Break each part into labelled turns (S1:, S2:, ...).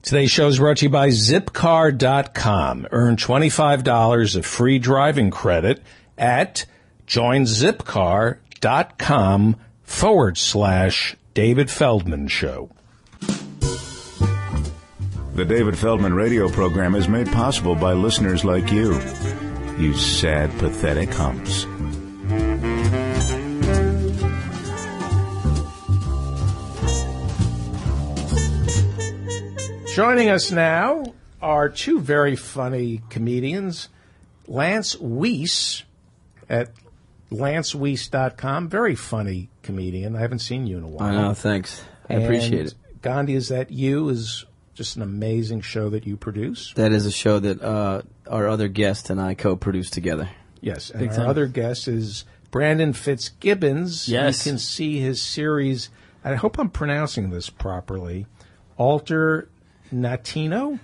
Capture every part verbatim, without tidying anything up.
S1: Today's show is brought to you by zipcar dot com. Earn twenty-five dollars of free driving credit at joinzipcar.com forward slash David Feldman Show.
S2: The David Feldman radio program is made possible by listeners like you. You sad, pathetic humps.
S1: Joining us now are two very funny comedians. Lance Weiss at lance weiss dot com. Very funny comedian. I haven't seen you in a while.
S3: I know, thanks. I
S1: and
S3: appreciate it.
S1: Gandhi, Is That You is just an amazing show that you produce.
S3: That is a show that uh, our other guest and I co-produce together.
S1: Yes, and
S3: Big
S1: our
S3: time.
S1: other guest is Brendan Fitzgibbons.
S3: Yes.
S1: You can see his series, I hope I'm pronouncing this properly, Alter Natino?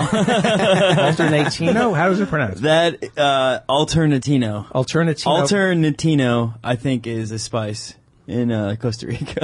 S1: Alternatino? How does it pronounce?
S4: That, uh, Alternatino.
S1: Alternatino.
S4: Alternatino, I think, is a spice in uh, Costa Rica.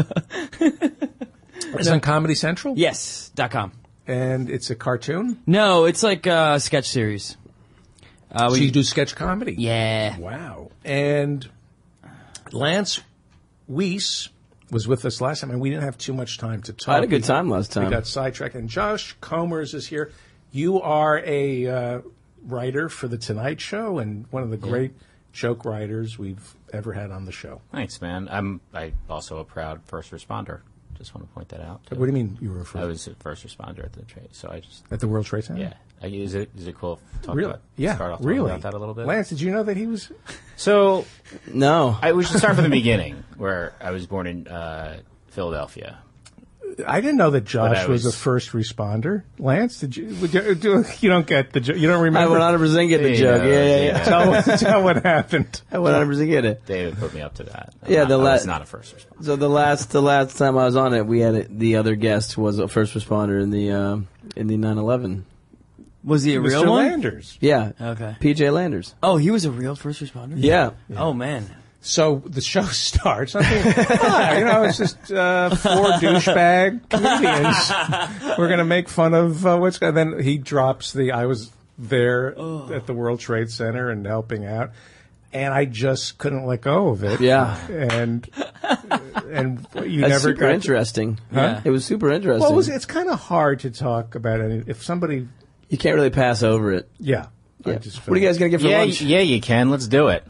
S1: It's on Comedy Central?
S4: Yes, dot com.
S1: And it's a cartoon?
S4: No, it's like a sketch series. Uh,
S1: So
S4: we,
S1: you do sketch comedy?
S4: Yeah.
S1: Wow. And Lance Weiss was with us last time, and we didn't have too much time to talk.
S3: I had a good time last time.
S1: We got sidetracked. And Josh Comers is here. You are a uh, writer for The Tonight Show and one of the great joke writers we've ever had on the show.
S5: Thanks, man. I'm I also a proud first responder. Just want to point that out.
S1: What do you mean you were a first?
S5: I was a first responder at the trade, so I just
S1: At the World Trade Center?
S5: yeah. I, is it is it cool? To talk
S1: Really?
S5: about
S1: Yeah,
S5: start off talking
S1: really.
S5: about that a little bit.
S1: Lance, did you know that he was...
S5: So
S3: No.
S5: I we should start from the beginning, where I was born in uh, Philadelphia.
S1: I didn't know that Josh
S5: I
S1: was,
S5: was-
S1: a first responder. Lance, did you? Would you, do, you don't get the joke. You don't
S3: I
S1: remember.
S3: one hundred percent get the
S5: Yeah,
S3: joke. Yeah, yeah, yeah.
S5: yeah.
S1: tell, tell what happened.
S3: I one hundred percent get it.
S5: David put me up to that. I'm
S3: Yeah,
S5: not,
S3: the
S5: I
S3: la-
S5: was not a first responder.
S3: So the last the last time I was on it, we had it, the other guest was a first responder in the uh, in the nine eleven.
S4: Was he a real
S1: Mister
S4: one?
S1: Landers.
S3: Yeah.
S4: Okay.
S3: P J Landers.
S4: Oh, he was a real first responder?
S3: Yeah.
S4: Oh, man.
S1: So the show starts. I think, ah, you know, it's just uh, four douchebag comedians. We're going to make fun of uh, what's. And then he drops the. I was there
S4: Oh.
S1: at the World Trade Center and helping out, and I just couldn't let go of it.
S3: Yeah.
S1: And and you
S3: That's
S1: never
S3: super
S1: got.
S3: interesting.
S4: Huh?
S3: It was super interesting.
S1: Well, it was, it's kind of hard to talk about any. If somebody,
S3: You can't really pass over it.
S1: yeah. I
S3: Yeah.
S1: just
S3: What are you guys going to get for
S5: Yeah,
S3: lunch?
S5: y- yeah, you can. Let's do it.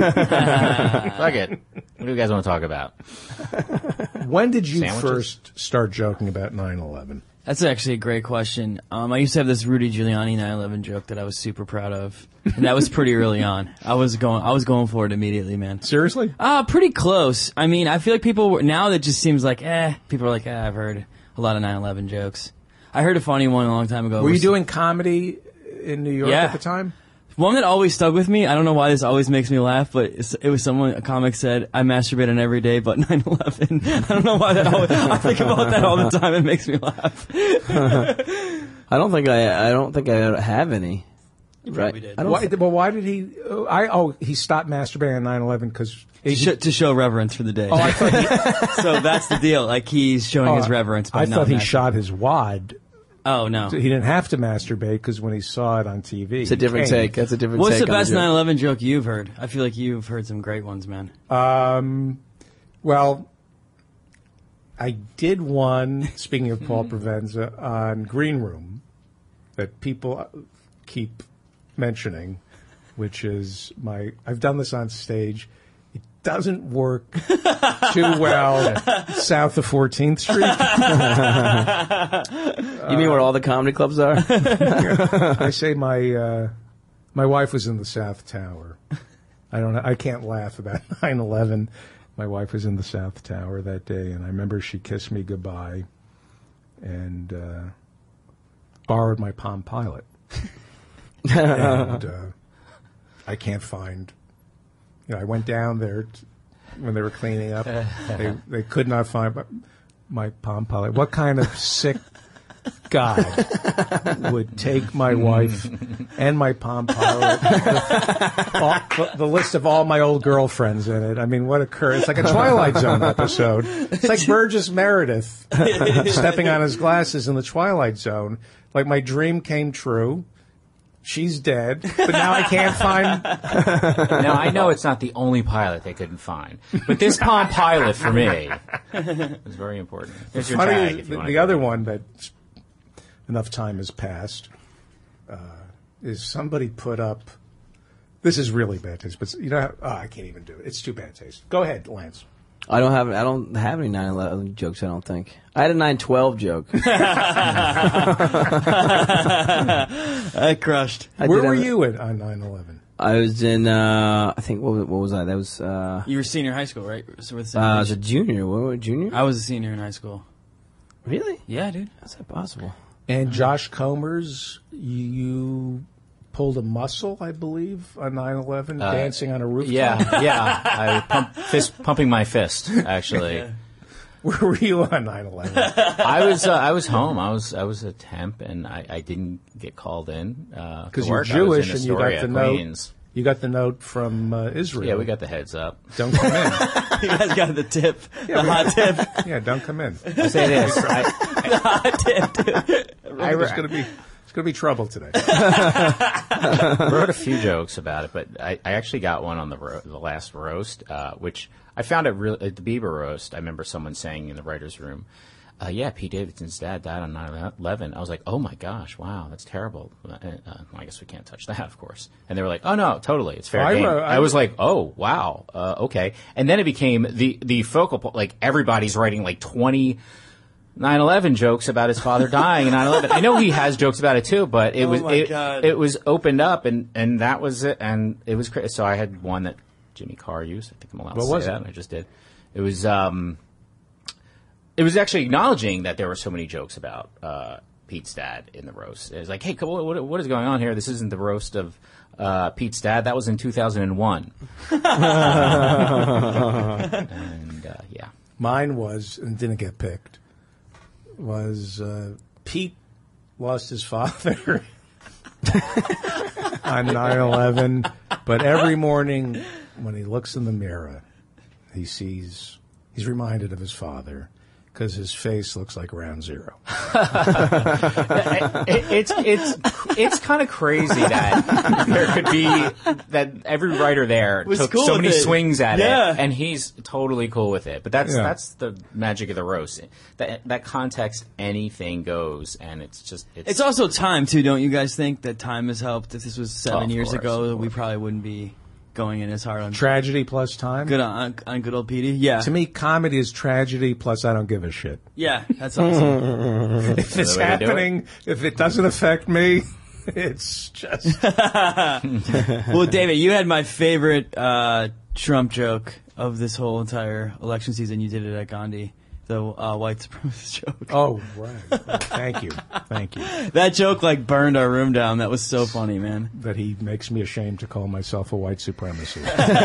S5: Fuck it. What do you guys want to talk about?
S1: When did you
S5: Sandwiches?
S1: first start joking about nine eleven?
S4: That's actually a great question. Um, I used to have this Rudy Giuliani nine eleven joke that I was super proud of, and that was pretty early on. I was going, I was going for it immediately, man.
S1: Seriously?
S4: Uh, pretty close. I mean, I feel like people were, now that just seems like, eh, people are like, eh, I've heard a lot of nine eleven jokes. I heard a funny one a long time ago.
S1: Were you
S4: Was-
S1: doing comedy in New York
S4: Yeah.
S1: at the time?
S4: One that always stuck with me, I don't know why this always makes me laugh, but it's, it was someone, a comic said, I masturbate on every day but nine eleven. I don't know why that always, I think about that all the time, it makes me laugh.
S3: I don't think I. I don't think I have any.
S4: You
S3: Right.
S4: probably did.
S3: I don't.
S1: Why,
S3: thi-
S1: well, why did he? Oh, I oh, he stopped masturbating on nine eleven because
S4: To sh- to show reverence for the day.
S1: Oh, I thought he,
S4: So that's the deal, like he's showing his reverence by
S1: I
S4: not
S1: thought he
S4: masturbating.
S1: shot his wad.
S4: Oh, no.
S1: He didn't have to masturbate because when he saw it on T V,
S3: It's a different
S1: he came.
S3: take. That's a different
S4: What's
S3: take.
S4: the
S3: on
S4: best
S3: joke.
S4: nine eleven joke you've heard? I feel like you've heard some great ones, man.
S1: Um, well, I did one. Speaking of Paul Provenza on Green Room, that people keep mentioning, which is my. I've done this on stage. It doesn't work too well south of fourteenth Street.
S3: You mean where all the comedy clubs are?
S1: I say my uh, my wife was in the South Tower. I don't. I can't laugh about nine eleven. My wife was in the South Tower that day, and I remember she kissed me goodbye, and uh, borrowed my Palm Pilot. and uh, I can't find. You know, I went down there t- when they were cleaning up. They they could not find my, my Palm Pilot. What kind of sick God would take my wife and my Palm Pilot, all, the list of all my old girlfriends in it. I mean, what a cur! It's like a Twilight Zone episode. It's like Burgess Meredith stepping on his glasses in the Twilight Zone. Like, my dream came true. She's dead, but now I can't find...
S5: Now, I know it's not the only pilot they couldn't find, but this Palm Pilot, for me, was very important. Here's your
S1: Funny
S5: tag,
S1: is
S5: if you
S1: the,
S5: want
S1: the
S5: to
S1: other one that enough time has passed uh, is somebody put up... This is really bad taste, but you know, oh, I can't even do it. It's too bad taste. Go ahead, Lance.
S3: I don't have I don't have any nine eleven jokes. I don't think I had a nine twelve joke.
S4: I crushed.
S3: I
S1: Where
S3: did
S1: were
S3: have-
S1: you at on nine eleven?
S3: I was in. Uh, I think what was, what was I? That was. Uh,
S4: You were senior high school, right? So with
S3: uh, I was a junior. What was junior?
S4: I was a senior in high school.
S3: Really?
S4: Yeah, dude.
S3: How's that possible?
S1: And Josh Comer's, you, you pulled a muscle, I believe, on nine eleven,
S5: Uh,
S1: dancing on a rooftop.
S5: Yeah, yeah. I was pump, fist, pumping my fist, actually.
S1: Where were you on nine eleven?
S5: I was uh, I was home. I was I was a temp, and I, I didn't get called in uh,
S1: Because
S5: to
S1: you're
S5: work. I was
S1: Jewish
S5: in
S1: and you got
S5: Astoria,
S1: the note.
S5: Queens.
S1: You got the note from uh, Israel.
S5: Yeah, we got the heads up.
S1: Don't come in.
S4: You guys got the tip, the hot tip,
S1: Yeah, don't come in.
S5: I say this. I,
S4: the hot tip. Dude.
S5: I,
S1: There's going to be it's going to be trouble today.
S5: I wrote a few jokes about it, but I, I actually got one on the ro- the last roast, uh, which I found it really at the Bieber roast. I remember someone saying in the writers' room, uh, "Yeah, Pete Davidson's dad died on nine eleven." I was like, "Oh my gosh, wow, that's terrible." Uh, uh, I guess we can't touch that, of course. And they were like, "Oh no, totally, it's fair
S1: I
S5: game."
S1: wrote- I
S5: I was like, "Oh wow, uh, okay." And then it became the the focal point. Like everybody's writing like twenty. nine eleven jokes about his father dying in nine eleven. I know he has jokes about it too, but it
S4: Oh
S5: was
S4: my
S5: it,
S4: God.
S5: it was opened up, and, and that was it, and it was crazy. So I had one that Jimmy Carr used. I think I'm allowed
S1: What
S5: to say
S1: was
S5: that,
S1: it?
S5: and I just did. It was um, it was actually acknowledging that there were so many jokes about uh, Pete's dad in the roast. It was like, hey, come on, what, what is going on here? This isn't the roast of uh, Pete's dad. That was in two thousand one. and uh, yeah.
S1: Mine was, and didn't get picked, was uh, Pete lost his father on nine eleven, but every morning when he looks in the mirror, he sees, he's reminded of his father because his face looks like round zero.
S5: it, it's it's it's kind of crazy that there could be that every writer there
S4: Was
S5: took
S4: cool
S5: so
S4: with
S5: many
S4: it.
S5: swings at
S4: Yeah.
S5: it, and he's totally cool with it. But that's
S1: Yeah.
S5: that's the magic of the roast. That that context, anything goes, and it's just it's,
S4: It's also time too, don't you guys think that time has helped? If this was seven
S5: Oh, of
S4: years
S5: course,
S4: ago,
S5: of
S4: we
S5: course.
S4: probably wouldn't be going in as hard on
S1: Tragedy plus time.
S4: good on, on good old Petey. Yeah,
S1: To me, comedy is tragedy plus I don't give a shit.
S4: yeah, that's awesome.
S1: If it's
S5: the way to do it.
S1: happening, if it doesn't affect me, it's just...
S4: Well, David, you had my favorite uh, Trump joke of this whole entire election season. You did it at Gandhi, the uh, white supremacist joke.
S1: Oh, right. Oh, thank you. Thank you.
S4: That joke like burned our room down. That was so funny, man.
S1: That he makes me ashamed to call myself a white supremacist.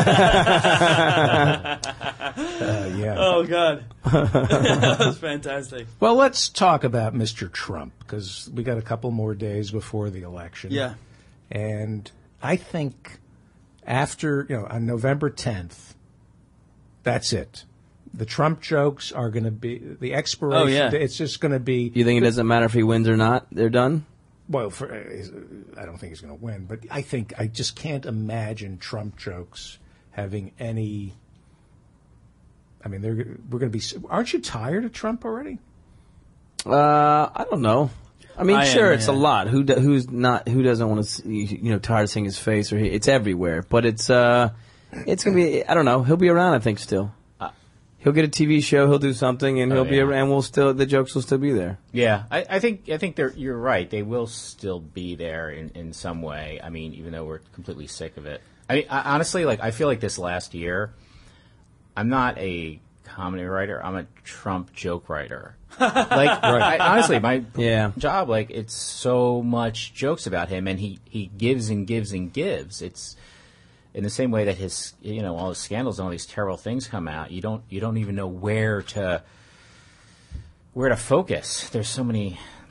S1: uh, yeah.
S4: Oh God, that was fantastic.
S1: Well, let's talk about Mister Trump, because we got a couple more days before the election.
S4: Yeah,
S1: And I think after, you know, on November tenth, that's it. The Trump jokes are going to be, the expiration,
S4: Oh, yeah.
S1: it's just going to be,
S3: You think it doesn't matter if he wins or not? They're done.
S1: well, for, I don't think he's going to win, but I think, I just can't imagine Trump jokes having any, I mean, they're, we're going to be, aren't you tired of Trump already?
S3: Uh, I don't know. I mean,
S4: I am,
S3: sure, it's a
S4: yeah.
S3: lot. Who do, who's not? Who doesn't want to? See, you know, tired of seeing his face, or he, it's everywhere. But it's uh, it's gonna be. I don't know. He'll be around. I think still. He'll get a T V show. He'll do something, and
S5: Oh,
S3: he'll be
S5: yeah.
S3: around. And we'll still. The jokes will still be there.
S5: Yeah, I, I think I think they're, you're right. They will still be there in, in some way. I mean, even though we're completely sick of it. I mean, I, honestly, like I feel like this last year, I'm not a comedy writer. I'm a Trump joke writer. Like, I, honestly, my
S3: Yeah.
S5: job, like, it's so much jokes about him, and he, he gives and gives and gives. It's in the same way that his, you know, all his scandals and all these terrible things come out. You don't you don't even know where to where to focus. There's so many.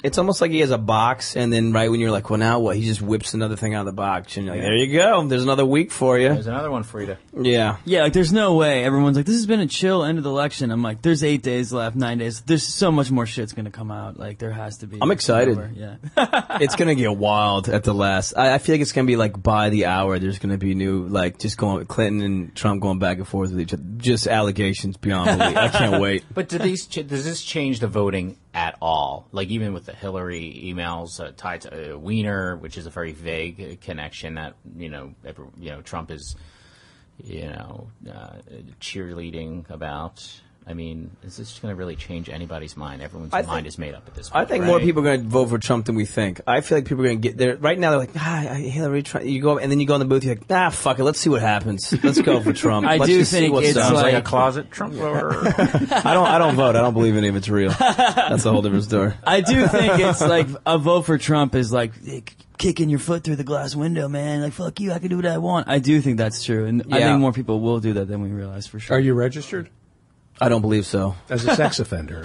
S3: It's almost like he has a box, and then right when you're like, well, now what? He just whips another thing out of the box, and you're like, there you go. There's another week for you.
S5: There's another one for you to...
S3: Yeah.
S4: Yeah, like there's no way. Everyone's like, this has been a chill end of the election. I'm like, there's eight days left, nine days. There's so much more shit's going to come out. Like, there has to be.
S3: I'm excited.
S4: Somewhere. Yeah.
S3: It's going to get wild at the last. I, I feel like it's going to be like by the hour, there's going to be new, like, just going, Clinton and Trump going back and forth with each other. Just allegations beyond belief. I can't wait.
S5: But do these ch- does this change the voting at all? Like, even with the Hillary emails uh, tied to uh, Wiener, which is a very vague uh, connection that, you know, every, you know, Trump is, you know, uh, cheerleading about. I mean, is this going to really change anybody's mind? Everyone's
S3: I
S5: mind
S3: think-
S5: is made up at this point.
S3: I think
S5: right?
S3: more people are going to vote for Trump than we think. I feel like people are going to get there. Right now, they're like, ah, Hillary, Trump. You go, and then you go in the booth, you're like, ah, fuck it, let's see what happens. Let's go for Trump.
S4: I
S3: Let's
S4: do
S3: just see
S4: think
S3: what's
S4: it's
S3: up.
S5: Sounds like,
S4: like-
S5: a closet Trump voter.
S3: I don't, I don't vote. I don't believe any of it's real. That's a whole different story.
S4: I do think it's like a vote for Trump is like hey, kicking your foot through the glass window, man. Like, fuck you, I can do what I want. I do think that's true. And I
S3: Yeah.
S4: think more people will do that than we realize for sure.
S1: Are you registered
S3: I don't believe so.
S1: as a sex offender?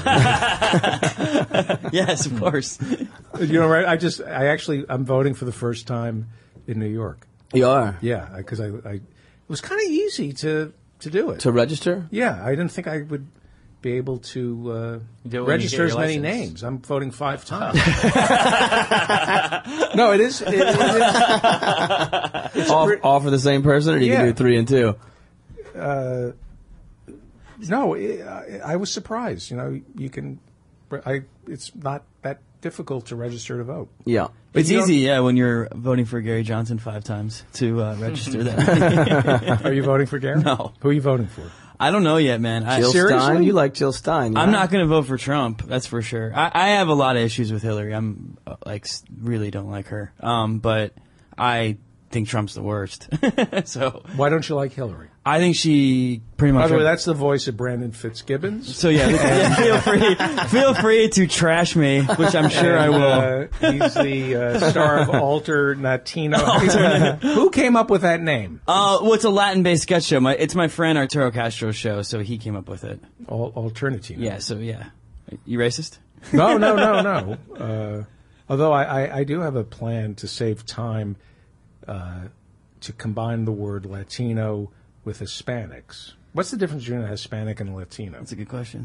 S4: Yes, of course.
S1: You know, right? I just, I actually, I'm voting for the first time in New York.
S3: You are.
S1: Yeah, because I, I, it was kind of easy to to do it.
S3: To register?
S1: Yeah, I didn't think I would be able to uh,
S5: do it when you
S1: register
S5: get
S1: as
S5: your
S1: many
S5: license.
S1: names. I'm voting five times. No, it is. It, it is
S3: All,
S1: pre-
S3: all for the same person, or you
S1: Yeah.
S3: can do three and two?
S1: uh, no, it, I, I was surprised. You know, you can. I. It's not that difficult to register to vote.
S3: Yeah.
S4: It's
S1: you don't-
S4: easy, yeah, when you're voting for Gary Johnson five times to uh, register that.
S1: Are you voting for Gary?
S4: No.
S1: Who are you voting for?
S4: I don't know yet, man. I,
S3: Jill
S1: Seriously?
S3: Stein? You like Jill Stein?
S4: I'm
S3: yeah?
S4: not going to vote for Trump. That's for sure. I, I have a lot of issues with Hillary. I'm uh, like s- really don't like her. Um, but I think Trump's the worst. So
S1: Why don't you like Hillary?
S4: I think she pretty much.
S1: By the way, that's the voice of Brendan Fitzgibbons.
S4: so yeah, yeah, feel free, feel free to trash me, which I'm sure I will.
S1: Uh, he's the uh, star of Alter Latino. Who came up with that name?
S4: Uh, well, it's a Latin-based sketch show. My, it's my friend Arturo Castro's show, so he came up with it.
S1: Al- Alternatino.
S4: Yeah, so yeah. You racist?
S1: No, no, no, no. Uh, although I, I, I do have a plan to save time uh, to combine the word Latino with Hispanics. What's the difference between a Hispanic and a Latino?
S4: That's a good question.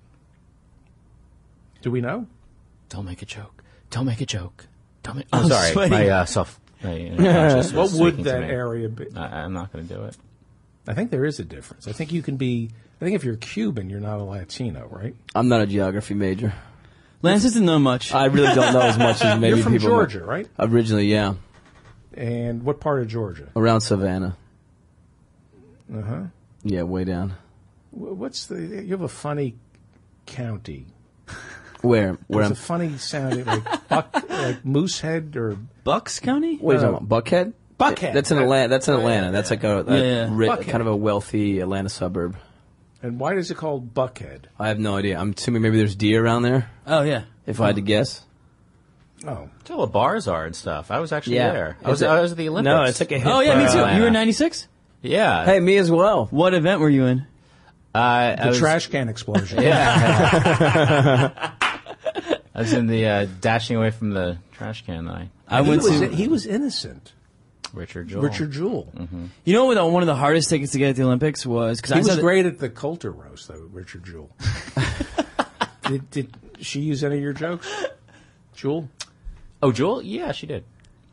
S1: Do we know?
S5: Don't make a joke. Don't make a joke. Don't make.
S4: I'm
S5: Oh, sorry.
S4: sweating.
S5: My uh, self. My, uh, conscious
S1: What
S5: was
S1: would
S5: speaking to
S1: that
S5: me.
S1: area be?
S5: I, I'm not going to do it.
S1: I think there is a difference. I think you can be. I think if you're Cuban, you're not a Latino, right?
S3: I'm not a geography major.
S4: Lance doesn't know much.
S3: I really don't know as much as maybe
S1: You're from
S3: people.
S1: Georgia, right?
S3: Originally, yeah,
S1: And what part of Georgia?
S3: around Savannah.
S1: Uh huh.
S3: Yeah, way down.
S1: What's the? You have a funny county.
S3: Where? Where
S1: There's
S3: I'm?
S1: a funny sounding like Buck, like Moosehead or
S4: Bucks County?
S3: What are you
S1: uh,
S3: talking about? Buckhead.
S1: Buckhead.
S3: That's in Atlanta. That's in Atlanta. That's like a, a
S4: Yeah, yeah.
S3: ri-
S1: Buckhead.
S3: kind of a wealthy Atlanta suburb.
S1: And why is it called Buckhead?
S3: I have no idea. I'm assuming maybe there's deer around there.
S4: Oh, yeah.
S3: If I had to guess.
S1: Oh,
S5: That's where all the bars are and stuff. I was actually
S3: Yeah.
S5: there. I
S3: Is
S5: was,
S3: it-
S5: I was at the Olympics.
S3: No, it's like a hip,
S4: Oh, yeah, me
S3: uh,
S4: too.
S5: Atlanta.
S4: You were ninety-six?
S5: Yeah.
S3: Hey, me as well.
S4: What event were you in?
S5: uh, I
S1: the
S5: was,
S1: trash can explosion.
S5: Yeah. I was in the uh, dashing away from the trash can night.
S4: I
S1: He
S4: went
S1: was,
S4: to.
S1: he was innocent.
S5: Richard Jewell.
S1: Richard Jewell.
S4: You know what? One of the hardest tickets to get at the Olympics was because
S1: He
S4: I saw
S1: was
S4: the-
S1: great at the Coulter roast, though. Richard Jewell. did, did she use any of your jokes, Jewel?
S5: Oh, Jewel? Yeah, she did.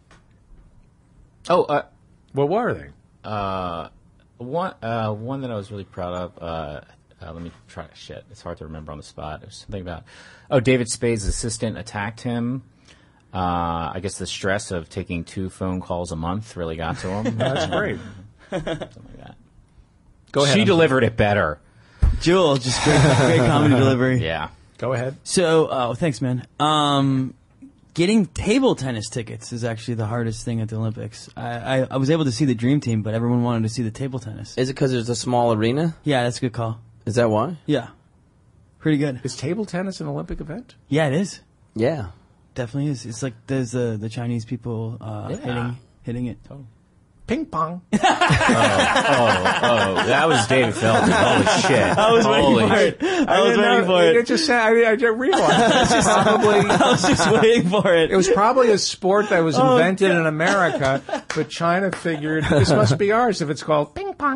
S5: Oh, uh,
S1: What were they?
S5: uh, one uh, one that I was really proud of. Uh, uh, let me try. Shit, it's hard to remember on the spot. It was something about. Oh, David Spade's assistant attacked him. Uh, I guess the stress of taking two phone calls a month really got to him.
S1: That's great.
S5: Something like that.
S1: Go ahead.
S5: She
S1: I'm-
S5: delivered it better.
S4: Jewel, just great, great comedy delivery.
S5: Yeah.
S1: Go ahead.
S4: So, oh, thanks, man. Um, getting table tennis tickets is actually the hardest thing at the Olympics. I, I, I was able to see the Dream Team, but everyone wanted to see the table tennis.
S3: Is it because there's a small arena?
S4: Yeah, that's a good call.
S3: Is that why?
S4: Yeah, pretty good.
S1: Is table tennis an Olympic event?
S4: Yeah, it is.
S3: Yeah.
S4: Definitely is. It's like there's the the Chinese people uh,
S5: Yeah.
S4: hitting hitting it.
S1: ping pong.
S5: Oh, oh, that was David Feldman. Holy shit.
S4: I was
S5: Holy
S4: waiting for it. I was waiting for
S1: It
S4: it.
S1: just I, I just realized it's probably.
S4: I was just waiting for it.
S1: It was probably a sport that was
S4: Oh,
S1: invented in America, but China figured this must be ours if it's called ping pong.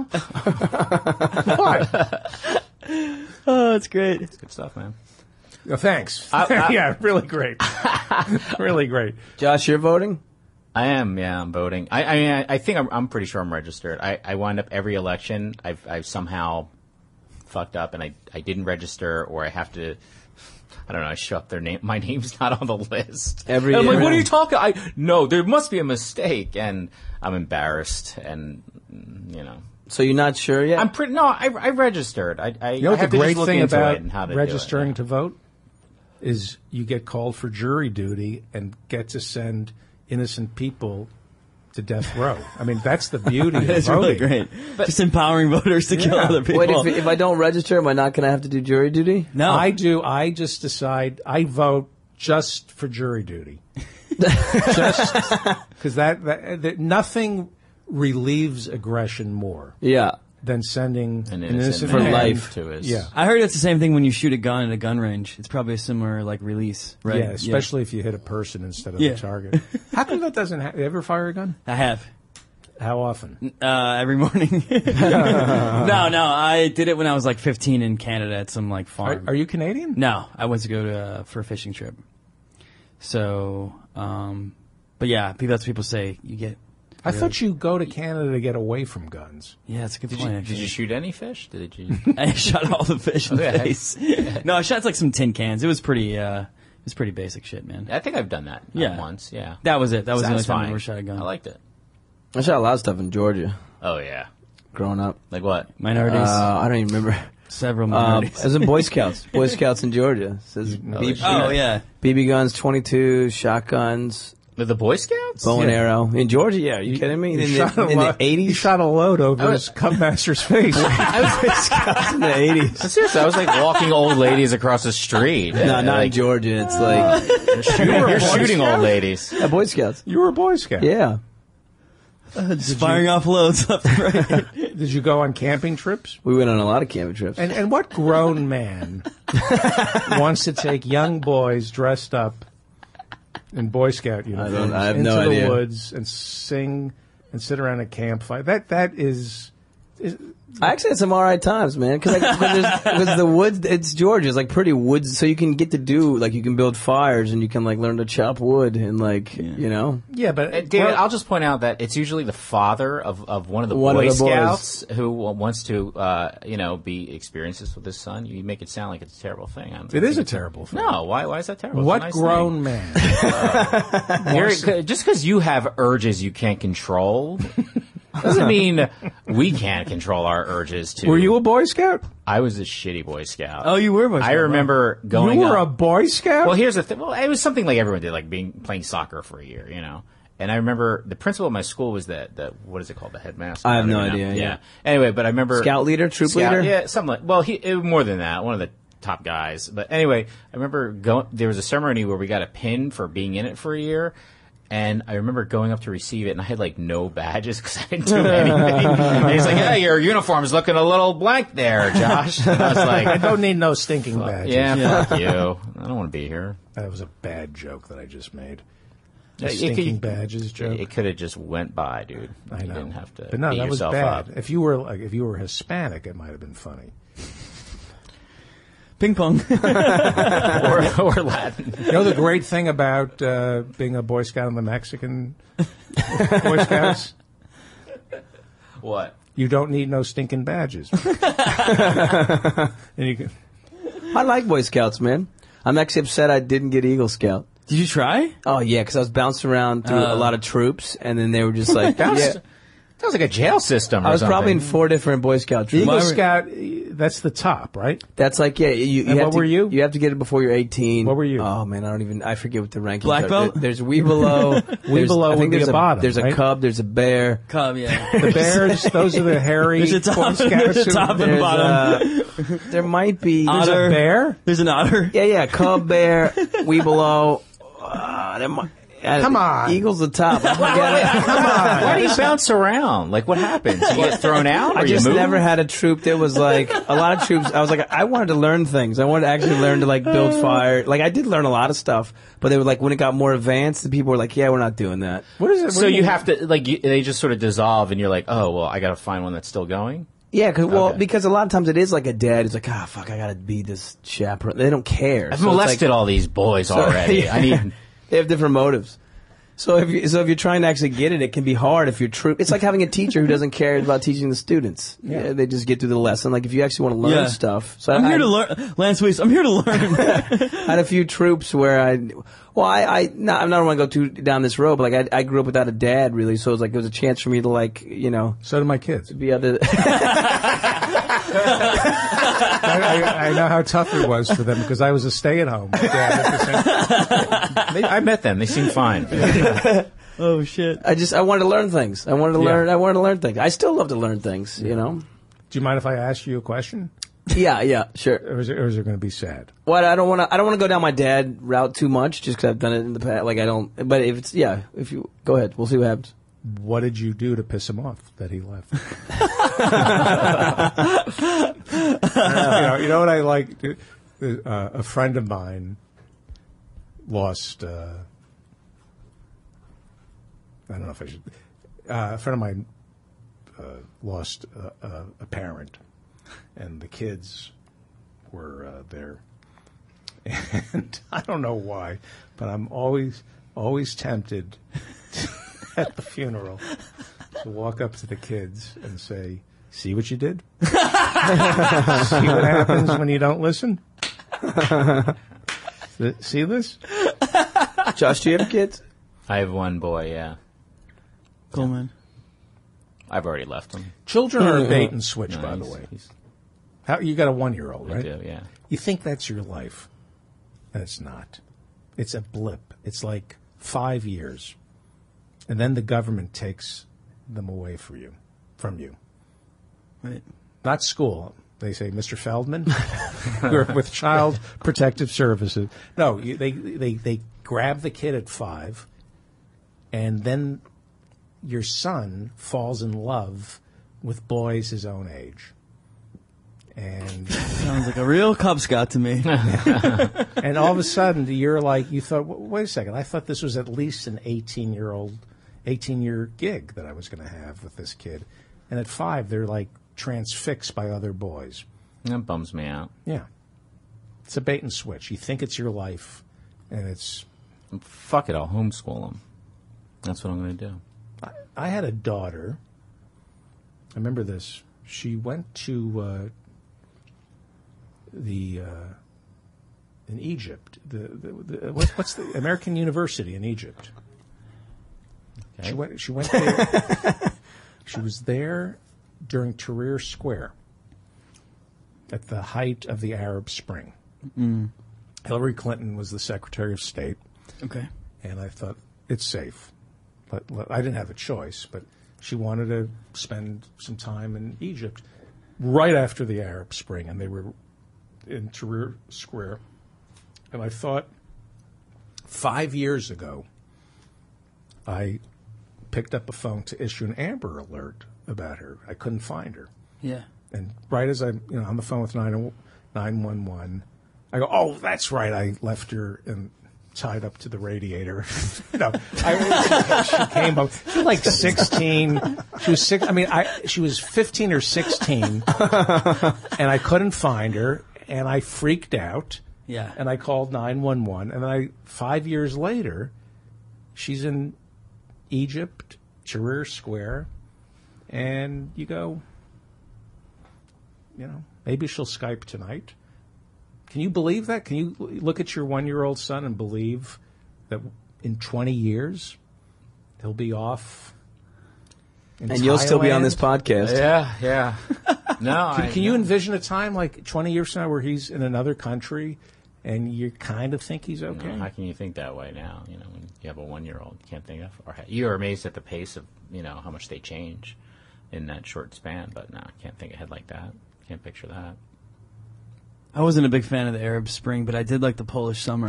S1: What?
S4: Oh, it's great.
S5: Good stuff, man.
S1: Oh, thanks.
S5: I- I-
S1: yeah, really great. Really great.
S3: Josh, you're voting?
S5: I am, yeah, I'm voting. I, I mean, I, I think I'm, I'm pretty sure I'm registered. I, I wind up every election, I've, I've somehow fucked up and I, I didn't register, or I have to, I don't know, I show up their name, my name's not on the list.
S3: Every
S5: And I'm like,
S3: year.
S5: what are you talking? I, no, there must be a mistake, and I'm embarrassed, and, you know.
S3: So you're not sure yet?
S5: I'm pretty, no, I, I registered. I, I,
S1: You know
S5: I
S1: what the
S5: have to
S1: great
S5: just look
S1: thing
S5: into
S1: about
S5: it and how to
S1: registering
S5: do it.
S1: to vote is you get called for jury duty and get to send innocent people to death row. I mean, that's the beauty of
S4: It's
S1: voting.
S4: really great. Just empowering voters to kill
S1: Yeah.
S4: other people.
S3: Wait, if, if I don't register, am I not going to have to do jury duty?
S4: no.
S1: I do. I just decide I vote just for jury duty. Just because that, that, that nothing relieves aggression more
S3: Yeah.
S1: than sending
S5: An
S1: an
S5: innocent
S1: innocent
S3: For
S1: man
S3: life.
S5: to his.
S1: Yeah.
S4: I heard it's the same thing when you shoot a gun at a gun range. It's probably a similar like release, right?
S1: Yeah, especially if you hit a person instead of
S4: Yeah.
S1: the target. How come that doesn't happen? You ever fire a gun?
S4: I have.
S1: How often?
S4: Uh, every morning. no, no, I did it when I was like fifteen in Canada at some like
S1: Are,
S4: farm.
S1: are you Canadian?
S4: No, I went to go to uh, for a fishing trip. So, um, but yeah, people, that's what people say. You get.
S1: I thought you go to Canada to get away from guns.
S4: Yeah, it's a good
S5: Did
S4: point.
S5: you,
S4: actually.
S5: did you shoot any fish? Did you?
S4: I shot all the fish in the
S5: Okay.
S4: face. No, I shot like some tin cans. It was pretty. Uh, it was pretty basic shit, man.
S5: I think I've done that uh,
S4: Yeah.
S5: once. Yeah.
S4: That was it. That was the only time I
S5: Satisfying.
S4: ever shot a gun.
S5: I liked it.
S3: I shot a lot of stuff in Georgia
S5: Oh yeah.
S3: growing up.
S5: Like what?
S4: Minorities.
S3: Uh, I don't even remember.
S4: several
S3: Um,
S4: minorities.
S3: I was in Boy Scouts. Boy Scouts in Georgia. It says B-
S5: shit.
S4: oh yeah.
S3: B B guns, twenty-two, shotguns,
S5: With the Boy Scouts?
S3: bow and
S1: Yeah.
S3: arrow. In Georgia, yeah. Are you kidding me? In,
S1: You
S3: the,
S1: shot a
S3: in the
S1: lo- He
S3: eighties?
S1: shot a load over
S5: I
S1: his
S5: was-
S1: Cubmaster's face.
S3: in the eighties.
S5: Seriously, I was like walking old ladies across the street.
S3: No, not in
S5: like,
S3: Georgia. It's like
S5: You're shooting, you're
S1: Boy
S5: shooting
S1: Scout?
S5: old ladies.
S3: uh, Boy Scouts.
S1: You were a Boy Scout.
S3: Yeah.
S4: Just firing off loads left and right.
S1: Did you go on camping trips?
S3: We went on a lot of camping trips.
S1: And and what grown man wants to take young boys dressed up in Boy Scout uniforms
S3: I have
S1: into
S3: no
S1: the
S3: idea.
S1: woods and sing and sit around a campfire? That that is, is
S3: I actually had some all right times, man. Because like, the woods, it's Georgia. It's like pretty woods, so you can get to do like you can build fires and you can like learn to chop wood and like you know.
S1: yeah, but
S5: Uh, David, I'll just point out that it's usually the father of, of one of the
S3: One of
S5: Boy
S3: the boys.
S5: Scouts who wants to, uh, you know, be experience this with his son. You make it sound like it's a terrible thing. I don't
S1: it is a
S5: think it's-
S1: terrible thing.
S5: No, why? Why is that terrible? It's a
S1: What
S5: nice
S1: grown man?
S5: thing. You're- just because you have urges you can't control doesn't mean we can't control our urges too.
S1: Were you a Boy Scout?
S5: I was a shitty Boy Scout.
S4: Oh, you were a Boy Scout,
S5: I remember going.
S1: You were
S5: up-
S1: a Boy Scout?
S5: Well, here's the thing. Well, it was something like everyone did, like being playing soccer for a year, you know. And I remember the principal of my school was the, the what is it called, the headmaster?
S3: I have
S5: don't
S3: no
S5: even know.
S3: idea, yeah.
S5: Anyway, but I remember
S3: Scout leader, troop
S5: Scout-
S3: leader?
S5: Yeah, something like. Well, he it, more than that. One of the top guys. But anyway, I remember going. There was a ceremony where we got a pin for being in it for a year. And I remember going up to receive it, and I had like no badges because I didn't do anything. And he's like, "Hey, your uniform's looking a little blank there, Josh." And I was like,
S1: I don't need no stinking badges.
S5: "Yeah, fuck you. I don't want to be here."
S1: That was a bad joke that I just made. The
S5: It could-
S1: stinking badges joke.
S5: It could have just went by, dude.
S1: I
S5: You
S1: know.
S5: didn't have to
S1: but no,
S5: beat
S1: that was
S5: yourself
S1: bad.
S5: up.
S1: If you were like, if you were Hispanic, it might have been funny.
S4: Ping pong.
S5: or, or Latin.
S1: You know the great thing about uh, being a Boy Scout in the Mexican Boy Scouts?
S5: What?
S1: You don't need no stinking badges. and you can,
S3: I like Boy Scouts, man. I'm actually upset I didn't get Eagle Scout.
S4: Did you try?
S3: Oh yeah, because I was bouncing around through
S4: Uh.
S3: a lot of troops, and then they were just like,
S5: That was,
S3: yeah.
S5: that was like a jail system or
S3: I was probably in
S5: something.
S3: four different Boy Scout troops.
S1: Eagle
S4: Why were-
S1: Scout, that's the top, right?
S3: That's like yeah. You, you
S1: And
S3: have
S1: what
S3: to,
S1: were you?
S3: You have to get it before you're eighteen.
S1: What were you?
S3: Oh man, I don't even. I forget what the rankings
S4: Black
S3: are.
S4: belt?
S3: There- There's wee below.
S1: Wee below
S3: I
S1: would
S3: think
S1: be
S3: there's
S1: a bottom,
S3: There's
S1: right?
S3: a cub. There's a bear.
S4: Cub, yeah.
S1: The Bears, those are the hairy
S4: There's a
S1: Boy
S4: top,
S1: Scouts.
S4: there's a
S1: who-
S4: top and a
S3: There's,
S4: bottom.
S3: uh, there might be.
S1: There's
S4: Otter.
S1: a bear?
S4: There's an otter.
S3: Yeah, yeah. Cub, bear, wee below. Uh, there might,
S1: Come on.
S3: Eagle's the top. I forget it.
S1: Come on.
S5: Why do you bounce around? Like, what happens? You get thrown out? Or
S3: I just
S5: you move?
S3: never had a troop that was like a lot of troops. I was like, I wanted to learn things. I wanted to actually learn to like build fire. Like I did learn a lot of stuff, but they were like when it got more advanced, the people were like, yeah, we're not doing that.
S1: What is it?
S5: So you have to, like, you, they just sort of dissolve, and you're like, oh, well, I got to find one that's still going?
S3: Yeah, cause, well,
S5: Okay.
S3: because a lot of times it is like a dad who's like, ah, fuck, I gotta be this chaperone. They don't care.
S5: I've
S3: So it's
S5: molested
S3: like,
S5: all these boys already.
S3: yeah.
S5: I need...
S3: They have different motives. So if you, so if you're trying to actually get it, it can be hard if you're true. It's like having a techer who doesn't care about teaching the students. Yeah. They just get through the lesson. Like if you actually want to learn
S4: Yeah.
S3: stuff. So
S4: I'm
S3: I,
S4: here to learn. Lance Weiss, I'm here to learn.
S3: I had a few troops where I, well, I, I, not, I don't want to go too down this road, but like I, I grew up without a dad really. So it was like, it was a chance for me to like, you know,
S1: So do my kids.
S3: be other.
S1: I, I, I know how tough it was for them because I was a stay-at-home dad at the same
S5: They, I met them. They seem fine.
S4: Oh shit.
S3: I just, I wanted to learn things. I wanted to
S1: Yeah.
S3: learn, I wanted to learn things. I still love to learn things, you know?
S1: Do you mind if I ask you a question?
S3: Yeah, yeah, sure.
S1: Or is it, or is it going to be sad?
S3: What I don't want to, I don't want to go down my dad route too much, just because I've done it in the past. Like I don't, but if it's, yeah, if you go ahead, we'll see what happens.
S1: What did you do to piss him off that he left? you, know, you know what I like? Uh, a friend of mine lost. Uh, I don't know if I should. Uh, a friend of mine uh, lost a, a, a parent, and the kids were uh, there. And I don't know why, but I'm always always tempted at the funeral to walk up to the kids and say, "See what you did? See what happens when you don't listen? See this?"
S3: Josh, do you have kids?
S5: I have one boy, yeah.
S4: Cool, man.
S5: I've already left him.
S1: Children are a bait and switch,
S5: No,
S1: by the
S5: he's-
S1: way.
S5: he's-
S1: How, you got a one-year-old,
S5: I
S1: right?
S5: do, yeah.
S1: You think that's your life, and it's not. It's a blip. It's like five years, and then the government takes them away for you, from you.
S4: Right.
S1: Not school. They say, "Mister Feldman, we're with Child Protective Services." No, you, they they they grab the kid at five, and then your son falls in love with boys his own age. And
S4: Sounds like a real Cub Scout to me.
S1: and all of a sudden you're like, you thought, wait a second, I thought this was at least an eighteen-year-old, eighteen-year gig that I was going to have with this kid. And at five, they're like transfixed by other boys.
S5: That bums me out.
S1: Yeah. It's a bait and switch. You think it's your life, and it's...
S5: Fuck it, I'll homeschool him. That's what I'm going to do.
S1: I, I had a daughter. I remember this. She went to uh, the uh, in Egypt. The, the, the what, what's the American University in Egypt?
S5: Okay.
S1: She went. She went there. She was there during Tahrir Square at the height of the Arab Spring.
S4: Mm.
S1: Hillary Clinton was the Secretary of State.
S4: Okay.
S1: And I thought, it's safe. But, but I didn't have a choice, but she wanted to spend some time in Egypt right after the Arab Spring, and they were in Tahrir Square. And I thought, five years ago, I picked up a phone to issue an Amber Alert about her. I couldn't find her.
S4: Yeah.
S1: And right as I'm, you know, on the phone with nine one one, I go, "Oh, that's right. I left her and tied up to the radiator." you know, I, she came up. She was like sixteen. She was six. I mean, I she was fifteen or sixteen, and I couldn't find her, and I freaked out.
S4: Yeah.
S1: And I called nine one one, and then I five years later, she's in Egypt, Tahrir Square, and you go, you know, maybe she'll Skype tonight. Can you believe that? Can you look at your one-year-old son and believe that in twenty years he'll be off in
S3: And you'll still be on
S1: Thailand?
S3: this podcast.
S5: Yeah, yeah. No,
S1: Can,
S5: I,
S1: can you envision a time like twenty years from now where he's in another country and you kind of think he's okay?
S5: No, how can you think that way now? You know, when you have a one-year-old, you can't think of. Or you're amazed at the pace of, you know, how much they change in that short span. But no, I can't think ahead like that. Can't picture that.
S4: I wasn't a big fan of the Arab Spring, but I did like the Polish summer.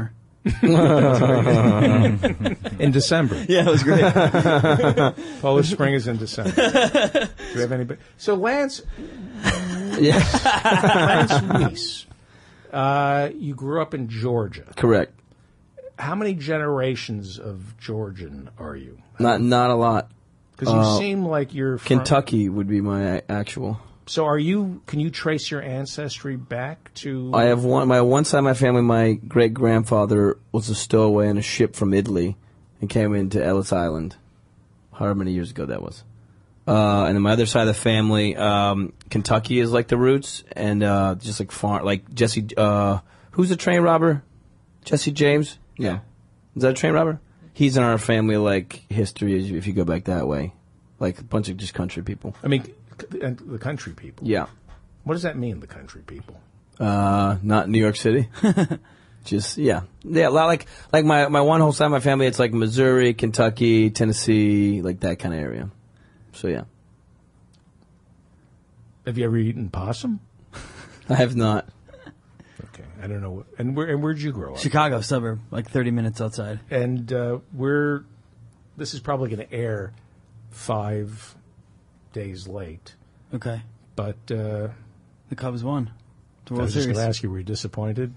S1: In December.
S4: Yeah, it was great.
S1: Polish Spring is in December. Do you have any? So Lance,
S3: Yeah.
S1: Lance Weiss, uh, you grew up in Georgia.
S3: Correct.
S1: How many generations of Georgian are you?
S3: Not not a lot.
S1: Because you
S3: Uh,
S1: seem like you're from,
S3: Kentucky would be my a- actual.
S1: So are you? Can you trace your ancestry back to?
S3: I have one. My one side of my family, my great grandfather was a stowaway on a ship from Italy, and came into Ellis Island. However many years ago that was. Uh, and then my other side of the family, um, Kentucky is like the roots, and uh, just like farm, like Jesse. Uh, who's the train robber? Jesse James. Yeah, is that a train robber? He's in our family like history as you- if you go back that way, like a bunch of just country people.
S1: I mean, c- and the country people.
S3: Yeah.
S1: What does that mean, the country people?
S3: Uh, not New York City. Just yeah, yeah. Like like my my one whole side of my family, it's like Missouri, Kentucky, Tennessee, like that kind of area. So yeah,
S1: Have you ever eaten possum?
S3: I have not.
S1: Okay, I don't know. What, and where and where'd you grow up?
S4: Chicago suburb, like thirty minutes outside.
S1: And uh, we're. This is probably going to air five days late,
S4: Okay.
S1: but uh,
S4: The Cubs won the
S1: I
S4: World
S1: was just
S4: Series.
S1: going to ask you: were you disappointed?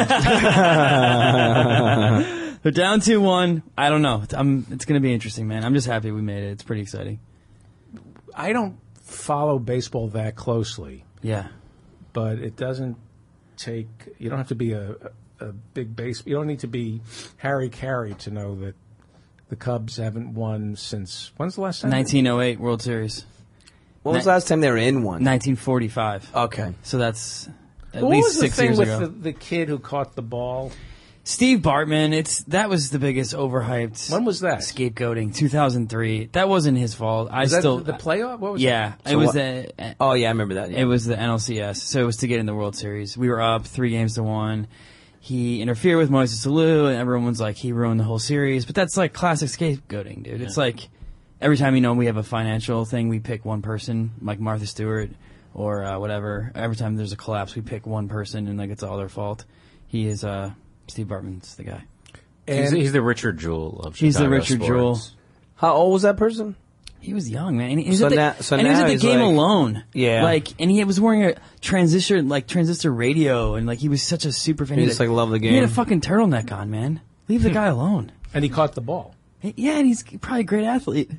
S4: They're down two one. I don't know. I'm, it's going to be interesting, man. I'm just happy we made it. It's pretty exciting.
S1: I don't follow baseball that closely,
S4: Yeah.
S1: but it doesn't take. You don't have to be a, a, a big base. You don't need to be Harry Carey to know that the Cubs haven't won since. When's the last time?
S4: nineteen oh eight World Series.
S3: When was the last time they were in one?
S4: nineteen forty-five.
S3: Okay.
S4: So that's at
S1: What
S4: least
S1: was the
S4: six
S1: thing
S4: years
S1: with
S4: ago.
S1: the, the kid who caught the ball?
S4: Steve Bartman, it's that was the biggest overhyped
S1: When was that?
S4: scapegoating. two thousand three. That wasn't his fault. I
S1: Was that
S4: still
S1: the playoff? What was
S4: Yeah,
S1: that?
S4: it was
S3: what-
S4: the
S3: Oh yeah, I remember that. Yeah.
S4: it was the N L C S. So it was to get in the World Series. We were up three games to one. He interfered with Moises Alou, and everyone was like, he ruined the whole series. But that's like classic scapegoating, dude. It's like every time you know we have a financial thing, we pick one person, like Martha Stewart or uh, whatever. Every time there's a collapse, we pick one person, and like it's all their fault. He is uh, Steve Bartman's the guy.
S5: He's,
S1: And
S5: he's the Richard Jewell of Chicago
S4: He's the Richard
S5: sports.
S4: Jewell.
S3: How old was that person?
S4: He was young, man. And he was
S3: So
S4: at the,
S3: now- so
S4: and he was
S3: now
S4: at the
S3: he's
S4: game
S3: like-
S4: alone.
S3: Yeah.
S4: Like, and he was wearing a transistor, like transistor radio, and like he was such a super fan.
S3: He
S4: He
S3: just,
S4: had a-
S3: like, loved the
S4: He had a
S3: game.
S4: fucking turtleneck on, man. Leave the guy alone.
S1: and he caught the ball.
S4: Yeah, and he's probably a great athlete.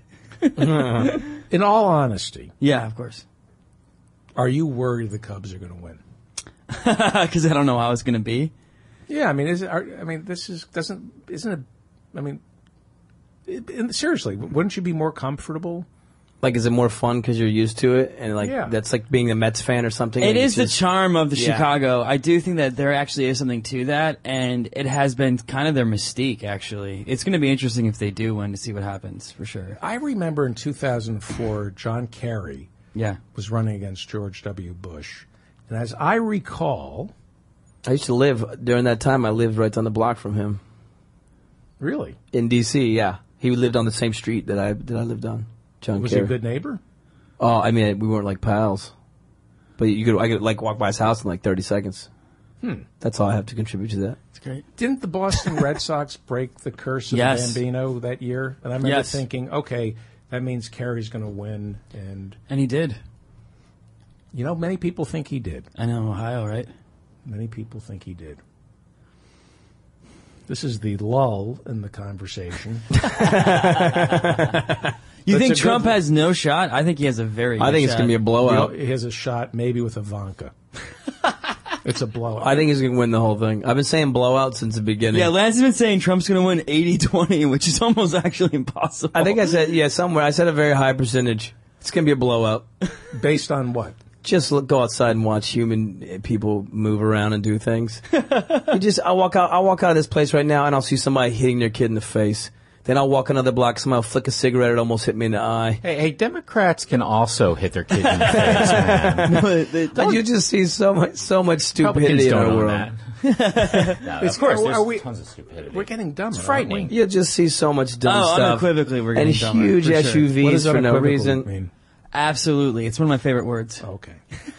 S1: In all honesty,
S4: Yeah, of course.
S1: are you worried the Cubs are going to win?
S4: Because I don't know how it's going to be.
S1: Yeah, I mean, is it, are, I mean, this is doesn't isn't it? I mean, it, and seriously, wouldn't you be more comfortable?
S3: Like, is it more fun because you're used to it, and like
S1: Yeah.
S3: that's like being a Mets fan or something?
S4: It
S3: Like,
S4: is
S3: it's
S4: the
S3: just-
S4: charm of the
S3: Yeah.
S4: Chicago. I do think that there actually is something to that, and it has been kind of their mystique, actually. It's going to be interesting if they do win to see what happens, for sure.
S1: I remember in two thousand four, John Kerry
S4: Yeah.
S1: was running against George W. Bush, and as I recall,
S3: I used to live during that time. I lived right down the block from him
S1: really,
S3: in D C. Yeah, he lived on the same street that I that I lived on. John
S1: was
S3: Kerry.
S1: he a good neighbor?
S3: Oh, I mean, we weren't like pals, but you could I could like walk by his house in like thirty seconds.
S1: Hmm.
S3: That's all I have to contribute to that.
S4: It's great.
S1: Didn't the Boston Red Sox break the curse of
S4: Yes.
S1: Bambino that year? And I remember
S4: Yes.
S1: thinking, okay, that means Kerry's going to win, and
S4: And he did.
S1: you know, many people think he did.
S4: I know, Ohio, right?
S1: Many people think he did. This is the lull in the conversation.
S4: You
S1: That's
S4: think
S1: a
S4: Trump
S1: good-
S4: has no shot? I think he has a very
S3: I
S4: good
S3: think it's
S4: shot.
S3: gonna be a blowout.
S1: He has a shot, maybe with Ivanka. It's a blowout.
S3: I think he's gonna win the whole thing. I've been saying blowout since the beginning.
S4: Yeah, Lance has been saying Trump's going to win eighty twenty, which is almost actually impossible.
S3: I think I said yeah somewhere. I said a very high percentage. It's gonna be a blowout.
S1: Based on what?
S3: Just look, go outside and watch human uh, people move around and do things. You just, I'll walk out. I'll walk out of this place right now, and I'll see somebody hitting their kid in the face. Then I'll walk another block. Somebody will flick a cigarette. It almost hit me in the eye.
S5: Hey, hey, Democrats can also hit their kids in the face, man.
S3: But you just see so much, so much stupidity
S5: Republicans
S3: in
S5: don't
S3: our
S5: own
S3: world.
S5: that. No,
S1: It's-
S5: of course,
S1: are-
S5: there's
S1: are we-
S5: tons of stupidity.
S1: We're getting dumber.
S5: It's frightening.
S3: You just see so much dumb
S4: Oh,
S3: stuff.
S4: unequivocally we're
S3: and
S4: getting dumber,
S3: huge
S4: for sure.
S3: S U Vs
S1: What does
S3: for no
S1: unequivocal
S3: reason.
S1: mean?
S4: Absolutely. It's one of my favorite words.
S1: Okay.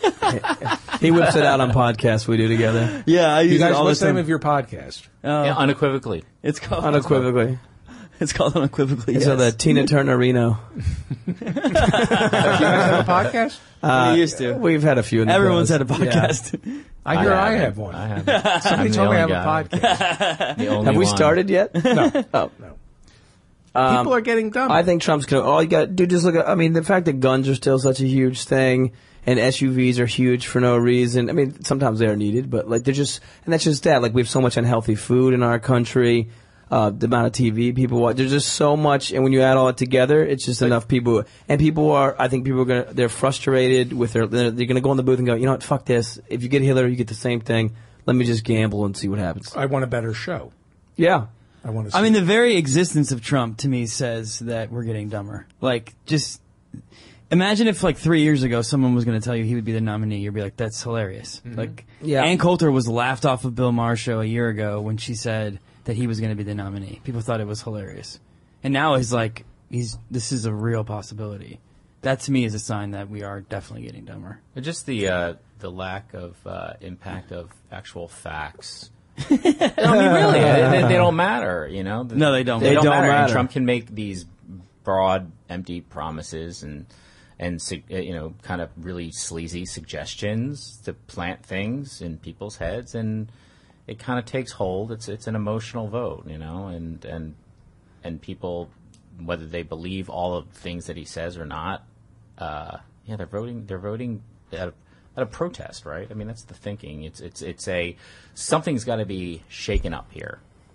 S3: He whips it out on podcasts we do together.
S4: Yeah, I use
S1: You guys,
S4: it all the
S1: what's the
S4: time.
S1: name of your podcast?
S4: Uh,
S5: Yeah, unequivocally.
S4: It's called
S3: Unequivocally.
S4: It's called unequivocally.
S3: It's
S4: Yes.
S3: on the Tina Turner Reno.
S1: Do you guys have a podcast?
S3: Uh,
S4: We used to.
S3: We've had a few in the
S4: Everyone's
S3: past.
S4: had a podcast.
S1: I hear I,
S5: haven't.
S1: have one.
S5: I haven't.
S1: Somebody
S5: I'm the
S1: told me I
S5: only
S1: have
S5: guy.
S1: a podcast.
S5: The only
S3: Have we
S5: one.
S3: started yet?
S1: No.
S3: Oh.
S1: No.
S3: Um,
S1: People are getting dumb.
S3: I think Trump's gonna. All you got, dude. Just look at. I mean, the fact that guns are still such a huge thing, and S U Vs are huge for no reason. I mean, sometimes they are needed, but like they're just, and that's just that. Like we have so much unhealthy food in our country. Uh, the amount of T V people watch. There's just so much, and when you add all it together, it's just enough people. And people are. I think people are gonna. They're frustrated with their. They're, they're gonna go in the booth and go, you know what? Fuck this. If you get Hillary, you get the same thing. Let me just gamble and see what happens.
S1: I want a better show.
S3: Yeah.
S1: I want to. See
S4: I mean, the very existence of Trump to me says that we're getting dumber. Like, just imagine if, like, three years ago, someone was going to tell you he would be the nominee. You'd be like, "That's hilarious."
S1: Mm-hmm.
S4: Like,
S3: Yeah.
S4: Ann Coulter was laughed off of Bill Maher's show a year ago when she said that he was going to be the nominee. People thought it was hilarious, and now he's like, "He's this is a real possibility." That to me is a sign that we are definitely getting dumber.
S5: But just the uh, the lack of uh, impact of actual facts. I mean, really, they, they don't matter. You know,
S4: No, they don't.
S5: They,
S3: They
S5: don't,
S3: don't
S5: matter. And
S3: matter.
S5: Trump can make these broad, empty promises and and su- you know, kind of really sleazy suggestions to plant things in people's heads, and it kind of takes hold. It's it's an emotional vote, you know, and and and people, whether they believe all of the things that he says or not, uh, yeah, they're voting. They're voting at a, at a protest, right? I mean, that's the thinking. It's it's it's a something's got to be shaken up here,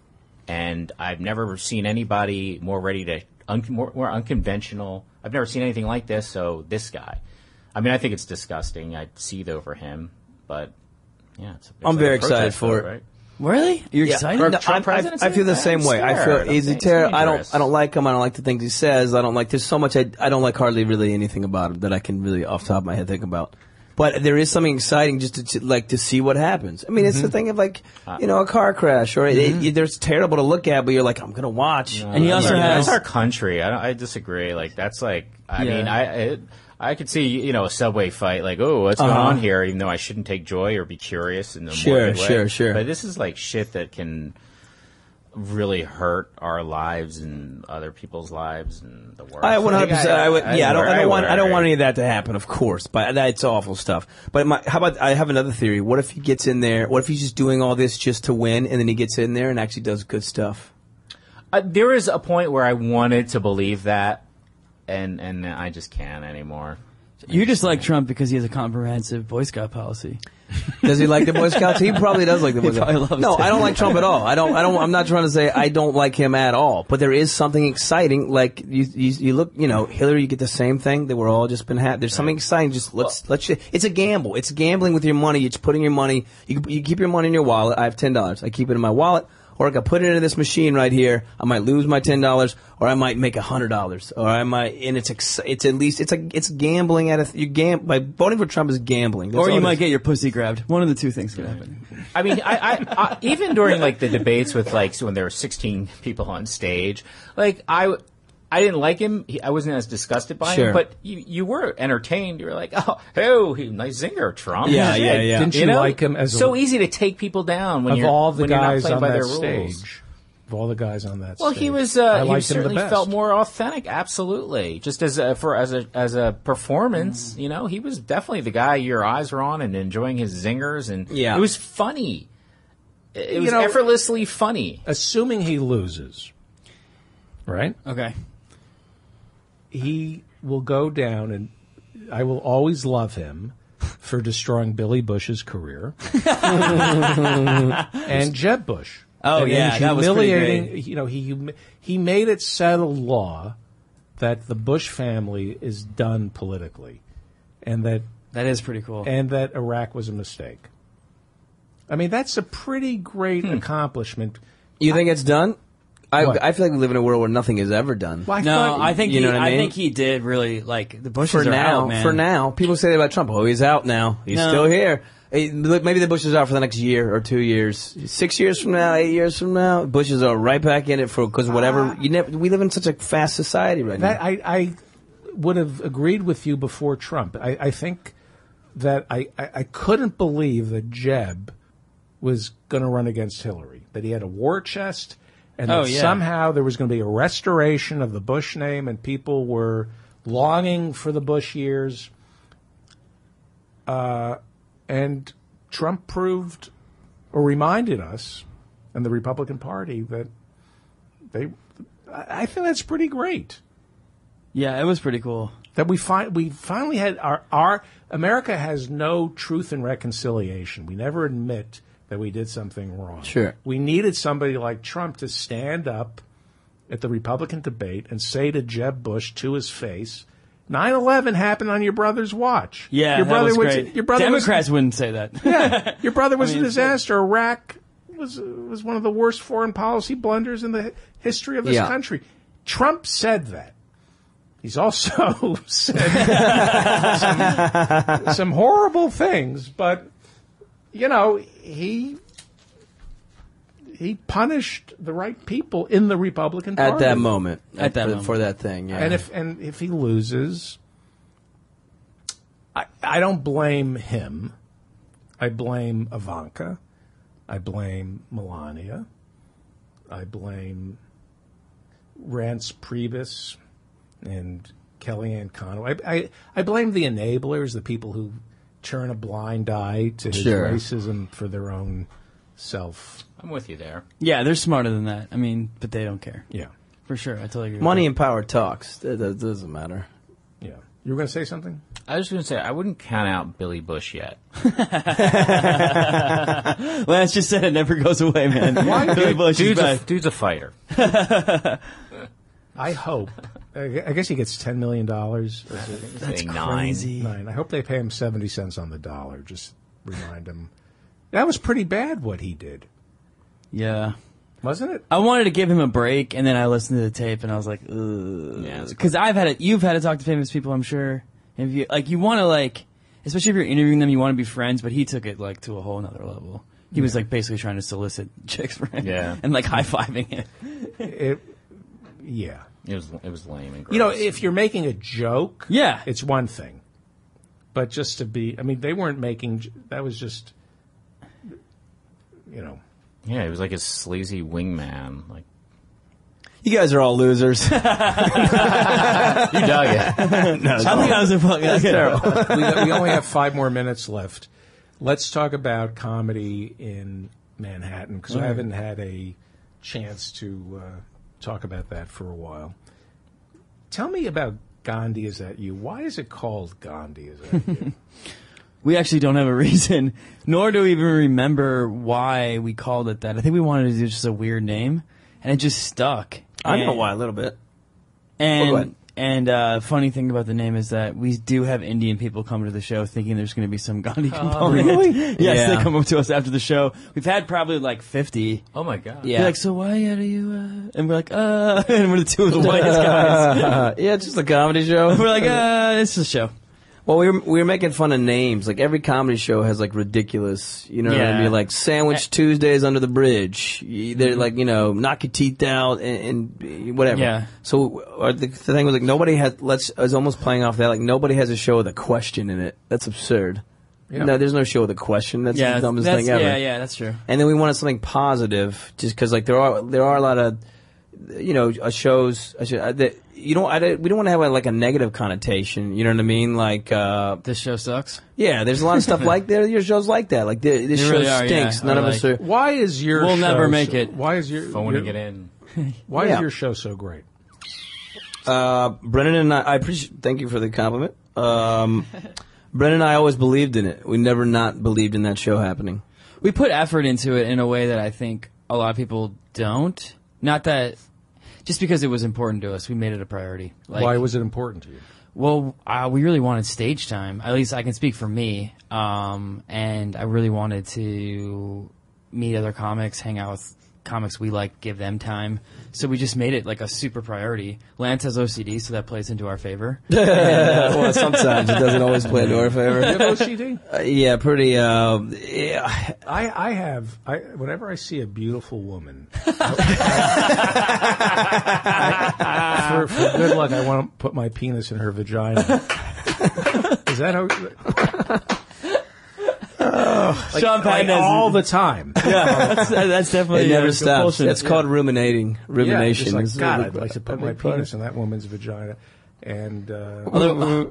S5: and I've never seen anybody more ready to un, more, more unconventional. I've never seen anything like this. So this guy, I mean, I think it's disgusting. I seethe over him, but yeah, it's, it's
S3: I'm
S5: like
S3: very
S5: a protest
S3: excited for
S5: vote,
S3: it.
S5: Right?
S4: Really? You're
S3: Yeah.
S4: excited?
S3: No,
S5: Trump
S3: I, I,
S5: presidency?
S3: I feel the
S5: I'm
S3: same way. I feel
S5: scared.
S3: he's a
S5: It's
S3: terror. I don't.
S5: dangerous.
S3: I don't like him. I don't like the things he says. I don't like. There's so much. I, I don't like hardly really anything about him that I can really off the top of my head think about. But there is something exciting just to, to like to see what happens. I mean, it's the thing of like you know a car crash or it, it, there's terrible to look at, but you're like I'm gonna watch.
S4: And he also
S5: Yeah,
S4: has-
S5: that's our country. I, don't, I disagree. Like that's like I
S4: Yeah.
S5: mean I it, I could see you know a subway fight like oh what's going
S3: Uh-huh.
S5: on here even though I shouldn't take joy or be curious in the
S3: Sure,
S5: morbid way.
S3: sure, sure.
S5: But this is like shit that can really hurt our lives and other people's lives and the world.
S3: I one hundred percent. I would. Yeah, I don't. I don't want. I don't want
S5: worry.
S3: any of that to happen. Of course, but that's awful stuff. But my, how about I have another theory? What if he gets in there? What if he's just doing all this just to win, and then he gets in there and actually does good stuff?
S5: Uh, there is a point where I wanted to believe that, and and I just can't anymore.
S4: You just like Trump because he has a comprehensive Boy Scout policy.
S3: Does he like the Boy Scouts? He probably does like the Boy Scouts.
S4: probably loves
S3: No,
S4: it.
S3: I don't like Trump at all. I don't. I don't. I'm not trying to say I don't like him at all. But there is something exciting. Like you, you, you look. You know, Hillary. You get the same thing that we're all just been having. There's something exciting. Just let's let's. It's a gamble. It's gambling with your money. It's putting your money. You you keep your money in your wallet. I have ten dollars. I keep it in my wallet. Or I could put it into this machine right here. I might lose my ten dollars, or I might make a hundred dollars, or I might. And it's ex- it's at least it's a it's gambling at a you gam by voting for Trump is gambling. That's
S4: Or
S3: all
S4: you
S3: it
S4: might
S3: is.
S4: get your pussy grabbed. One of the two things could happen.
S5: I mean, I, I, I even during like the debates with like so when there were sixteen people on stage, like I, I didn't like him. He, I wasn't as disgusted by
S3: Sure.
S5: him, but you, you were entertained. You were like, oh, oh, he, nice zinger, Trump.
S3: Yeah, yeah, yeah.
S1: Didn't you
S5: know?
S1: like him as a-
S5: so easy to take people down when
S1: Of
S5: you're
S1: all the
S5: when you're not
S1: guys
S5: playing
S1: on
S5: by
S1: that
S5: their
S1: stage,
S5: rules.
S1: of all the guys on that
S5: Well,
S1: stage,
S5: he was.
S1: I
S5: Uh, he
S1: liked him the
S5: certainly
S1: best.
S5: felt more authentic. Absolutely, just as a, for as a as a performance,
S1: Mm.
S5: you know, he was definitely the guy your eyes were on and enjoying his zingers, and
S3: Yeah.
S5: it was funny. It, it was
S1: know-
S5: effortlessly funny.
S1: Assuming he loses, right?
S4: Okay.
S1: He will go down, and I will always love him for destroying Billy Bush's career and Jeb Bush.
S4: Oh,
S1: And
S4: yeah,
S1: in
S4: that was pretty
S1: humiliating.
S4: great.
S1: You know, he hum- he made it settled law that the Bush family is done politically, and that
S4: That is pretty cool.
S1: and that Iraq was a mistake. I mean, that's a pretty great accomplishment.
S3: You think it's done? I,
S1: What?
S3: I feel like we live in a world where nothing is ever done.
S1: Well, I
S4: no,
S1: thought-
S4: I think
S3: you
S4: he,
S3: know what I
S4: I
S3: mean?
S4: think he did really like the Bushes
S3: For
S4: are
S3: now,
S4: out, man.
S3: for now, people say that about Trump. Oh, he's out now. He's
S4: No.
S3: still here. Eh, look, maybe the Bush is out for the next year or two years. Six years from now, eight years from now, Bushes are right back in it for because whatever. you never. We live in such a fast society right
S1: That
S3: now.
S1: I, I would have agreed with you before Trump. I, I think that I, I, I couldn't believe that Jeb was going to run against Hillary, that he had a war chest, and
S4: Oh,
S1: that
S4: yeah.
S1: somehow there was going to be a restoration of the Bush name, and people were longing for the Bush years. Uh, and Trump proved or reminded us and the Republican Party that they, I I think that's pretty great.
S4: Yeah, it was pretty cool.
S1: That we fi- we finally had our, our America has no truth and reconciliation. We never admit that we did something wrong.
S3: Sure.
S1: We needed somebody like Trump to stand up at the Republican debate and say to Jeb Bush to his face, nine eleven happened on your brother's watch.
S4: Yeah,
S1: your
S4: that
S1: brother
S4: was
S1: was,
S4: great.
S1: Your brother
S4: Democrats
S1: was,
S4: wouldn't say that.
S1: yeah, your brother was
S4: I mean,
S1: a
S4: it's good.
S1: disaster. Iraq was was one of the worst foreign policy blunders in the hi- history of this
S3: Yeah.
S1: country. Trump said that. He's also said some, some horrible things, but you know he he punished the right people in the Republican Party
S3: At that moment.
S4: At that
S3: for,
S4: moment.
S3: For that thing, yeah.
S1: And if and if he loses, I I don't blame him. I blame Ivanka. I blame Melania. I blame Rance Priebus and Kellyanne Conway. I, I I blame the enablers, the people who turn a blind eye to his
S3: Sure.
S1: racism for their own self.
S5: I'm with you there.
S4: Yeah, they're smarter than that. I mean, but they don't care.
S1: Yeah,
S4: For sure, I totally agree.
S3: Money
S4: with
S3: and power talks. That, that doesn't matter.
S1: yeah. You were going to say something?
S5: I was going to say, I wouldn't count out Billy Bush yet.
S4: that. Lance just said it never goes away, man. Why? Billy Bush is
S5: Dude's a,
S4: back.
S5: dude's a fighter.
S1: I hope. I I guess he gets ten million dollars.
S5: That's
S4: Crazy.
S1: Nine. I hope they pay him seventy cents on the dollar. Just remind him. That was pretty bad what he did,
S4: Yeah.
S1: wasn't it?
S4: I wanted to give him a break, and then I listened to the tape, and I was like, ugh.
S5: Yeah, it's
S4: Because I've had it. You've had to talk to famous people, I'm sure. If you like, you want to like, especially if you're interviewing them, you want to be friends. But he took it like to a whole nother level. He was like basically trying to solicit chicks for him,
S5: Yeah.
S4: and like high fiving him.
S1: It. Yeah.
S5: It was it was lame and gross.
S1: You know, if you're making a joke,
S4: Yeah.
S1: it's one thing. But just to be, I mean, they weren't making. j- That was just, you know.
S5: yeah, he was like a sleazy wingman. Like
S3: You guys are all losers.
S5: you dug it.
S3: no,
S4: I think I was a fucking. That's terrible.
S1: we, we only have five more minutes left. Let's talk about comedy in Manhattan because I haven't had a chance to uh, talk about that for a while. Tell me about Gandhi Is That You? Why is it called Gandhi Is That You?
S4: We actually don't have a reason, nor do we even remember why we called it that. I think we wanted to do just a weird name, and it just stuck.
S3: I know
S4: And-
S3: why a little bit.
S4: And
S3: Go ahead.
S4: and uh, funny thing about the name is that we do have Indian people come to the show thinking there's going to be some Gandhi component.
S3: really?
S4: Yes,
S3: Yeah.
S4: they come up to us after the show. We've had probably like fifty.
S5: Oh my god.
S3: Yeah.
S4: They're like, so why are you? Uh? And we're like, uh, and we're the two of the whitest guys.
S3: Uh, yeah, it's just a comedy show.
S4: We're like, uh, it's a show.
S3: Well, we were, we were making fun of names. Like, every comedy show has, like, ridiculous, you know what I
S4: Yeah.
S3: mean? Like, Sandwich Tuesdays Under the Bridge. Y- They're like, you know, knock your teeth out and, and whatever.
S4: Yeah.
S3: So, or the, the thing was, like, nobody had, let's, I was almost playing off that, like, nobody has a show with a question in it. That's absurd.
S1: Yeah.
S3: No, there's no show with a question. That's
S4: Yeah,
S3: the dumbest
S4: that's,
S3: thing ever.
S4: yeah, yeah, that's true.
S3: And then we wanted something positive, just because like there are there are a lot of, you know, uh, shows. Uh, sh- uh, that, you don't. I, don't- we don't want to have like a negative connotation. You know what I mean? Like, uh,
S4: This show sucks.
S3: yeah, there's a lot of stuff like there. Your shows like that. Like the, this
S4: They
S3: show
S4: really are,
S3: stinks.
S4: yeah.
S3: None
S4: Or
S3: of us
S4: like-
S3: are.
S1: Why is your
S4: We'll
S1: show
S4: never make
S1: so-
S4: it.
S1: Why is your
S5: Phoning
S1: your-
S5: it in.
S1: Why
S3: Yeah.
S1: is your show so great?
S3: Uh, Brendan and I. I appreciate. Thank you for the compliment. Um, Brendan and I always believed in it. We never not believed in that show happening.
S4: We put effort into it in a way that I think a lot of people don't. Not that, just because it was important to us, we made it a priority. Like,
S1: Why was it important to you?
S4: Well, uh, we really wanted stage time. At least I can speak for me. Um, and I really wanted to meet other comics, hang out with comics we like give them time. So we just made it like a super priority. Lance has O C D, so that plays into our favor.
S3: and, uh, well, sometimes it doesn't always play into our favor.
S1: You have O C D?
S3: Uh, yeah, pretty. Uh, yeah.
S1: I, I have. I whenever I see a beautiful woman, I, I, for, for good luck, I want to put my penis in her vagina. Is that how? Oh, like,
S4: Sean Patton
S1: like
S4: has-
S1: all the time.
S4: Yeah, that's, that's definitely
S3: It never
S4: uh,
S3: stops.
S4: compulsion.
S3: It's called ruminating.
S1: Yeah,
S3: Rumination.
S1: just like,
S3: It's
S1: God,
S3: really-
S1: I'd like to put my penis in that woman's vagina. And uh,
S3: Although,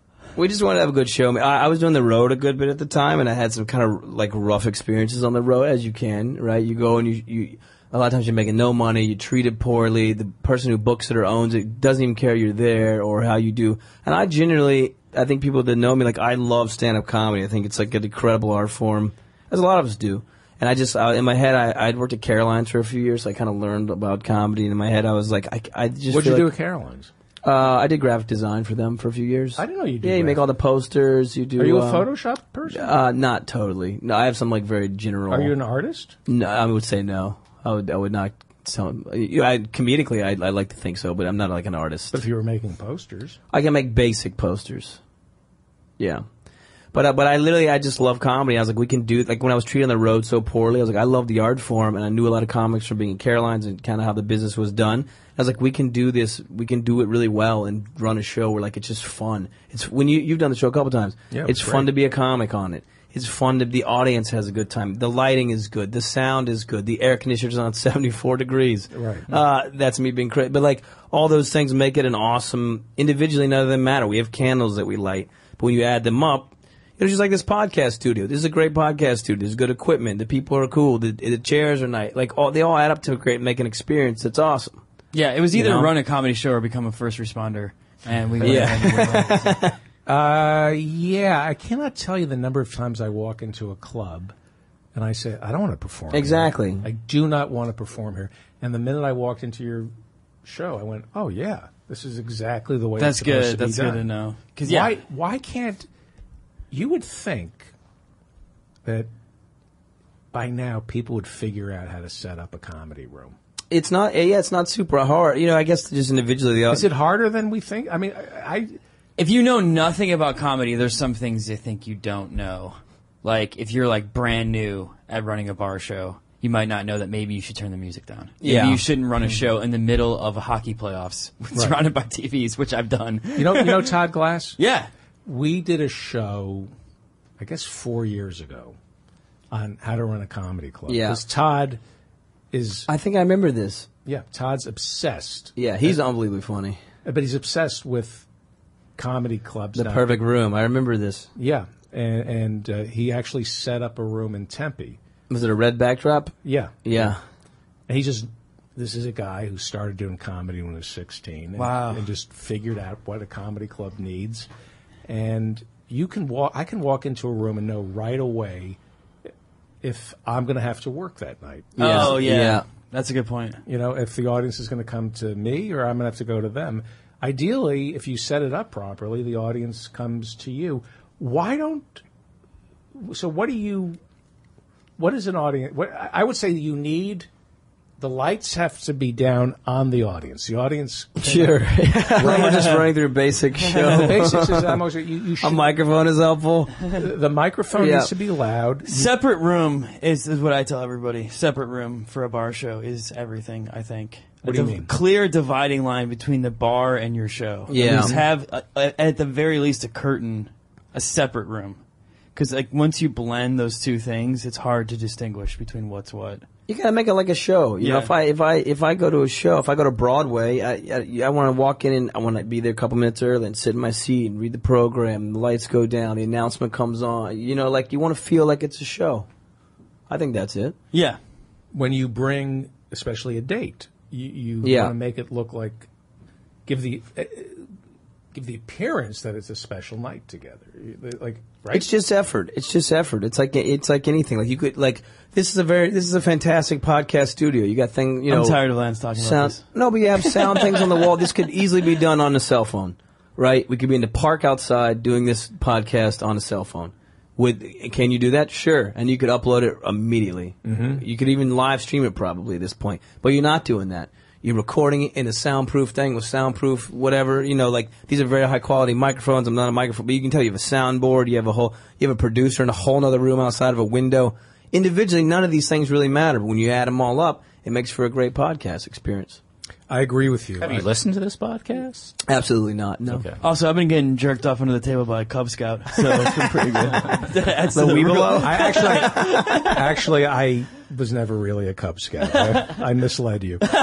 S3: we just wanted to have a good show. I, I was doing the road a good bit at the time, and I had some kind of like rough experiences on the road, as you can, right? You go and you, you a lot of times you're making no money, you treat it poorly, the person who books it or owns it doesn't even care you're there or how you do. And I generally, I think people that know me, like I love stand-up comedy. I think it's like an incredible art form, as a lot of us do. And I just, I, in my head, I, I'd worked at Caroline's for a few years, so I kind of learned about comedy. And in my head, I was like, I, I just
S1: what'd
S3: feel
S1: you do
S3: like,
S1: at Caroline's?
S3: Uh, I did graphic design for them for a few years.
S1: I didn't know you did
S3: Yeah, you make
S1: graphic.
S3: all the posters. You do.
S1: Are you a
S3: uh,
S1: Photoshop person?
S3: Uh, not totally. No, I have some like very general.
S1: Are you an artist?
S3: No, I would say no. I would. I would not. Tell, you know, I, comedically, I, I like to think so, but I'm not like an artist.
S1: But if you were making posters,
S3: I can make basic posters. Yeah. But uh, but I literally I just love comedy. I was like, we can do like when I was treated on the road so poorly. I was like, I love the art form, and I knew a lot of comics from being at Caroline's and kind of how the business was done. I was like, we can do this. We can do it really well and run a show where like it's just fun. It's when you you've done the show a couple times.
S1: Yeah,
S3: it's
S1: it's
S3: fun
S1: great.
S3: to be a comic on it. It's fun to the audience has a good time. The lighting is good. The sound is good. The air conditioner's on seventy-four degrees.
S1: Right.
S3: Uh, that's me being crazy. But like all those things make it an awesome. Individually, none of them matter. We have candles that we light, but when you add them up. It's just like this podcast studio. This is a great podcast studio. There's good equipment. The people are cool. The, the chairs are nice. Like all, they all add up to a great, make an experience that's awesome.
S4: Yeah, it was either
S3: You know?
S4: run a comedy show or become a first responder. And we
S3: Yeah.
S1: uh, yeah, I cannot tell you the number of times I walk into a club and I say, I don't want to perform here.
S3: Exactly.
S1: I do not want to perform here. And the minute I walked into your show, I went, oh yeah, this is exactly the way
S4: That's
S1: it's supposed
S4: good.
S1: to be
S4: That's
S1: done.
S4: good to know. 'Cause, yeah.
S1: Why, why can't, you would think that by now people would figure out how to set up a comedy room.
S3: It's not. Yeah, it's not super hard. You know, I guess just individually. The
S1: Is it harder than we think? I mean, I, I
S4: If you know nothing about comedy, there's some things you think you don't know. Like, if you're, like, brand new at running a bar show, you might not know that maybe you should turn the music down. Maybe
S3: Yeah.
S4: you shouldn't run a show in the middle of a hockey playoffs surrounded by T Vs, which I've done.
S1: you know, you know Todd Glass?
S4: Yeah.
S1: We did a show, I guess four years ago, on how to run a comedy club.
S3: Yeah.
S1: Because Todd is,
S3: I think I remember this.
S1: yeah, Todd's obsessed.
S3: Yeah, he's unbelievably funny.
S1: But he's obsessed with comedy clubs.
S3: The
S1: now.
S3: perfect room. I remember this.
S1: Yeah. And, and uh, he actually set up a room in Tempe.
S3: Was it a red backdrop?
S1: Yeah.
S3: Yeah.
S1: And he just, this is a guy who started doing comedy when he was sixteen. And,
S4: Wow.
S1: And just figured out what a comedy club needs. And you can walk, I can walk into a room and know right away if I'm going to have to work that night.
S3: Yeah.
S4: Oh, yeah.
S3: Yeah.
S4: That's a good point.
S1: You know, if the audience is going to come to me or I'm going to have to go to them. Ideally, if you set it up properly, the audience comes to you. Why don't, so what do you, what is an audience, what, I would say you need, the lights have to be down on the audience. The audience.
S3: Sure. We're just running through a basic
S1: The
S3: show.
S1: basics is almost, you, you
S3: A
S1: should,
S3: microphone is helpful.
S1: the microphone
S3: Yeah.
S1: needs to be loud.
S4: Separate room is, is what I tell everybody. Separate room for a bar show is everything, I think.
S1: What
S4: A
S1: do you
S4: div-
S1: mean?
S4: Clear dividing line between the bar and your show.
S3: Yeah.
S4: Just have, a, a, at the very least, a curtain, a separate room. Because like once you blend those two things, it's hard to distinguish between what's what.
S3: You gotta make it like a show. You know,
S4: Yeah.
S3: if I if I if I go to a show, if I go to Broadway, I I, I want to walk in and I want to be there a couple minutes early and sit in my seat and read the program. The lights go down, the announcement comes on. You know, like you want to feel like it's a show. I think that's it.
S4: Yeah.
S1: When you bring, especially a date, you, you
S3: Yeah.
S1: want to make it look like, give the, uh, give the appearance that it's a special night together. You- Like, right?
S3: It's just effort. It's just effort. It's like it's like anything. Like you could like this is a very this is a fantastic podcast studio. You got thing you know.
S4: I'm tired of Lance talking about
S3: sound.
S4: this.
S3: No, but you have sound things on the wall. This could easily be done on a cell phone, right? We could be in the park outside doing this podcast on a cell phone. Would can you do that? Sure, and you could upload it immediately.
S1: Mm-hmm.
S3: You could even live stream it probably at this point. But you're not doing that. You're recording it in a soundproof thing with soundproof whatever. You know, like these are very high quality microphones. I'm not a microphone, but you can tell you have a soundboard. You have a whole. You have a producer in a whole other room outside of a window. Individually, none of these things really matter. But when you add them all up, it makes for a great podcast experience.
S1: I agree with you.
S5: Have
S1: I,
S5: you listened to this podcast?
S3: Absolutely not. No.
S5: Okay.
S4: Also, I've been getting jerked off under the table by a Cub Scout, so it's been pretty good. That's
S3: The Weeblo?
S1: I actually, actually, I was never really a Cub Scout. I, I misled you.
S3: Uh,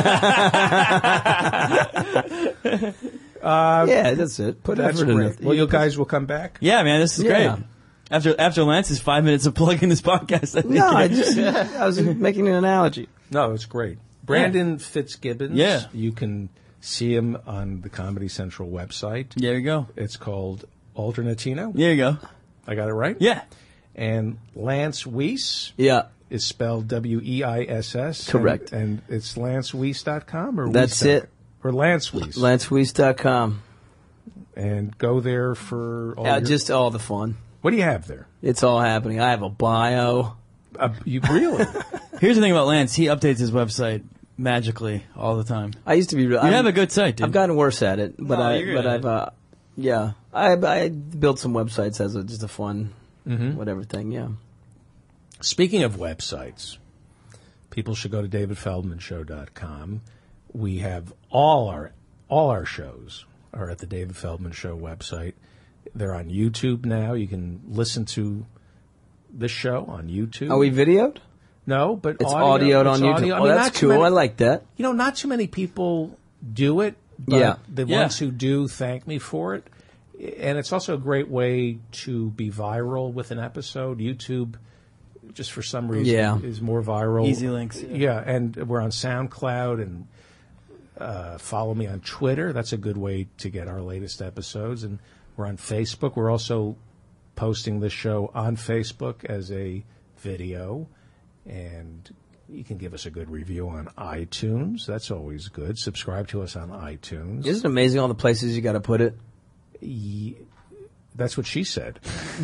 S3: yeah, that's it. Put
S1: That's
S3: effort in
S1: great.
S3: it.
S1: Well, you guys will come back?
S4: Yeah, man, this is
S3: Yeah.
S4: great. After after Lance's five minutes of plugging this podcast, I think
S3: No, I just I was making an analogy.
S1: No, it's great. Brandon Fitzgibbons.
S4: Yeah.
S1: You can see him on the Comedy Central website.
S4: there you go.
S1: It's called Alternatino.
S4: There you go.
S1: I got it right?
S4: Yeah.
S1: And Lance Weiss
S3: Yeah,
S1: is spelled W E I S S.
S3: Correct.
S1: And, and it's lance weiss dot com or
S3: That's
S1: Weiss dot-
S3: it.
S1: Or Lance Weiss.
S3: lance weiss dot com.
S1: And go there for all
S3: Yeah,
S1: your,
S3: just all the fun.
S1: What do you have there?
S3: It's all happening. I have a bio.
S1: Uh, you really?
S4: Here's the thing about Lance. He updates his website magically all the time.
S3: I used to be.
S4: You have a good site, dude.
S3: I've gotten worse at it, but
S4: No,
S3: I.
S4: you're
S3: But
S4: good.
S3: I've. Uh, yeah, I. I built some websites as a, just a fun,
S1: Mm-hmm.
S3: whatever thing. Yeah.
S1: Speaking of websites, people should go to david feldman show dot com. We have all our all our shows are at the David Feldman Show website. They're on YouTube now. You can listen to this show on YouTube.
S3: Are we videoed?
S1: No, but
S3: It's
S1: audio,
S3: audioed on
S1: it's
S3: YouTube.
S1: audio. I
S3: Oh,
S1: mean,
S3: that's
S1: not too
S3: cool.
S1: many-
S3: I like that.
S1: You know, not too many people do it, but
S3: Yeah.
S1: the
S4: Yeah.
S1: ones who do thank me for it. And it's also a great way to be viral with an episode. YouTube, just for some reason,
S3: Yeah.
S1: is more viral.
S4: Easy links.
S1: Yeah, and we're on SoundCloud, and uh, follow me on Twitter. That's a good way to get our latest episodes. And we're on Facebook. We're also posting this show on Facebook as a video. And you can give us a good review on iTunes. That's always good. Subscribe to us on iTunes.
S3: Isn't it amazing all the places you got to put it?
S1: Ye- That's what she said.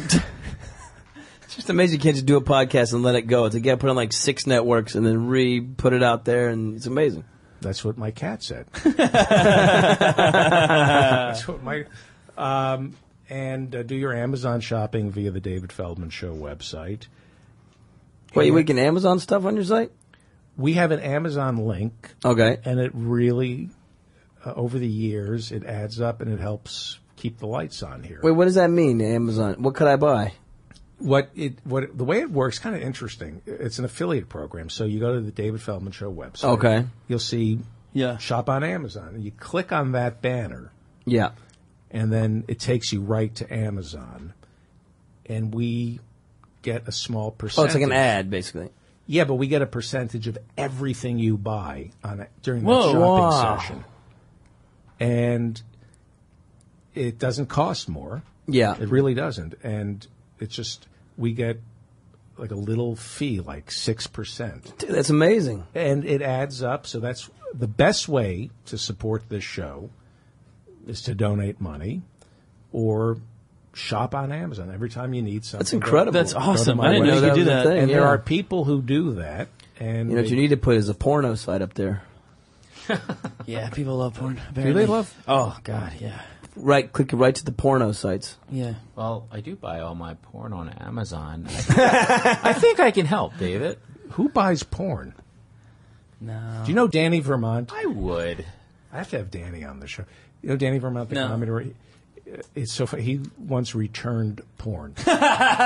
S3: It's just amazing you can't just do a podcast and let it go. It's like you got to put on like six networks and then re-put it out there, and it's amazing.
S1: That's what my cat said. That's what my. Um, and uh, do your Amazon shopping via the David Feldman Show website.
S3: Wait,
S1: And
S3: we can Amazon stuff on your site?
S1: We have an Amazon link,
S3: Okay.
S1: and it really, uh, over the years, it adds up and it helps keep the lights on here.
S3: Wait, what does that mean, Amazon? What could I buy?
S1: What it what the way it works, kind of interesting. It's an affiliate program, so you go to the David Feldman Show website.
S3: Okay.
S1: You'll see
S4: Yeah.
S1: shop on Amazon, and you click on that banner,
S3: Yeah.
S1: and then it takes you right to Amazon, and we get a small percentage.
S3: Oh, it's like an ad, basically.
S1: Yeah, but we get a percentage of everything you buy on it during the
S4: Whoa,
S1: shopping
S3: wow.
S1: session, and it doesn't cost more.
S3: Yeah.
S1: It really doesn't, and it's just we get like a little fee, like six percent,
S3: Dude, that's amazing.
S1: and it adds up. So that's the best way to support this show is to donate money or shop on Amazon every time you need something.
S3: That's incredible.
S4: That's
S1: Go to
S4: awesome.
S1: my
S4: I didn't know
S1: website.
S4: you could do
S3: was a
S4: that.
S3: thing,
S1: And there
S3: yeah.
S1: are people who do that, and
S3: You know what
S1: they-
S3: you need to put is a porno site up there.
S4: Yeah, people love porn.
S1: do
S4: Apparently.
S1: they love?
S4: Oh God, yeah,
S3: Right, click right to the porno sites.
S4: yeah.
S5: Well, I do buy all my porn on Amazon. I think I can help, David.
S1: Who buys porn?
S4: No.
S1: Do you know Danny Vermont?
S5: I would.
S1: I have to have Danny on the show. You know Danny Vermont, the
S4: No.
S1: comedy. where he- It's so funny. He once returned porn. he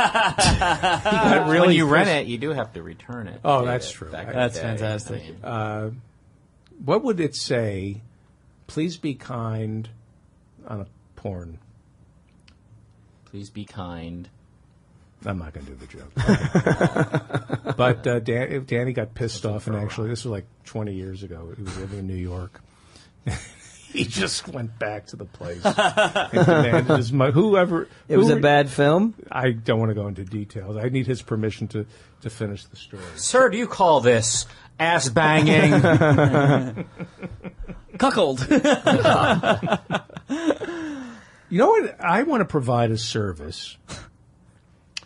S1: got really
S5: when you rent
S1: pissed.
S5: it, you do have to return it.
S1: Oh,
S5: David,
S1: that's true.
S5: back in
S4: That's
S5: the day.
S4: fantastic.
S5: I mean,
S1: What would it say? Please be kind on a porn.
S5: please be kind.
S1: I'm not going to do the joke. but uh, Dan, Danny got pissed off, and actually, this was like twenty years ago. He was living in New York. He just went back to the place and demanded his money. Whoever
S3: It was
S1: who-
S3: a bad film?
S1: I don't want to go into details. I need his permission to, to finish the story.
S5: Sir, do you call this ass banging?
S4: Cuckold.
S1: You know what? I want to provide a service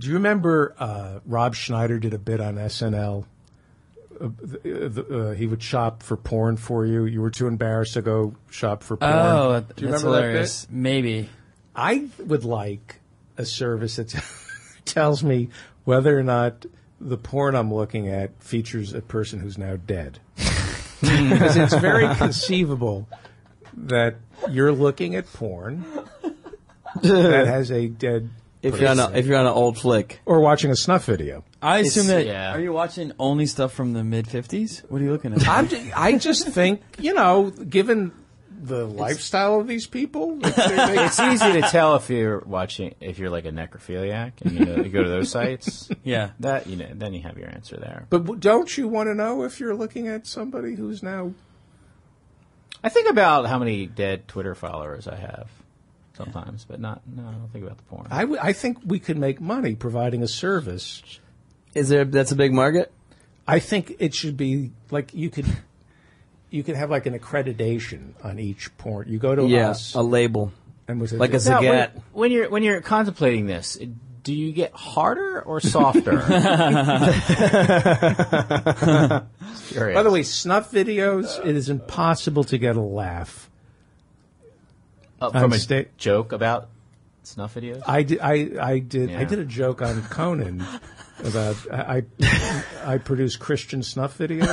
S1: Do you remember uh, Rob Schneider did a bit on S N L? Uh, the, uh, he would shop for porn for you. You were too embarrassed to go shop for porn.
S4: Oh,
S1: Do you
S4: that's
S1: remember
S4: hilarious.
S1: that bit?
S4: Maybe.
S1: I would like a service that tells me whether or not the porn I'm looking at features a person who's now dead. Because it's very conceivable that you're looking at porn that has a dead
S3: If you're on a, if you're on an old flick.
S1: or watching a snuff video.
S4: I assume that.
S5: yeah.
S4: Are you watching only stuff from the mid fifties? What are you looking at?
S1: I'm just, I just think, you know, given the lifestyle of these people, if they- they-
S5: It's easy to tell if you're watching, if you're like a necrophiliac and you, know, you go to those sites.
S4: Yeah.
S5: That, you know, then you have your answer there.
S1: but w- don't you want to know if you're looking at somebody who's now...
S5: I think about how many dead Twitter followers I have sometimes, but not, no, I don't think about the porn.
S1: I, w- I think we could make money providing a service.
S3: Is there? That's a big market.
S1: I think it should be like you could... You could have like an accreditation on each porn. You go to
S3: Yeah,
S1: us
S3: a label.
S1: and we say,
S3: like a
S5: Now, when,
S3: Zagat.
S5: when you're when you're contemplating this, do you get harder or softer? Curious.
S1: By the way, snuff videos, it is impossible to get a laugh.
S5: Uh, from
S1: on
S5: a
S1: sta-
S5: joke about snuff videos.
S1: I did. I, I did. I
S5: Yeah.
S1: did a joke on Conan about I. I produce Christian snuff videos.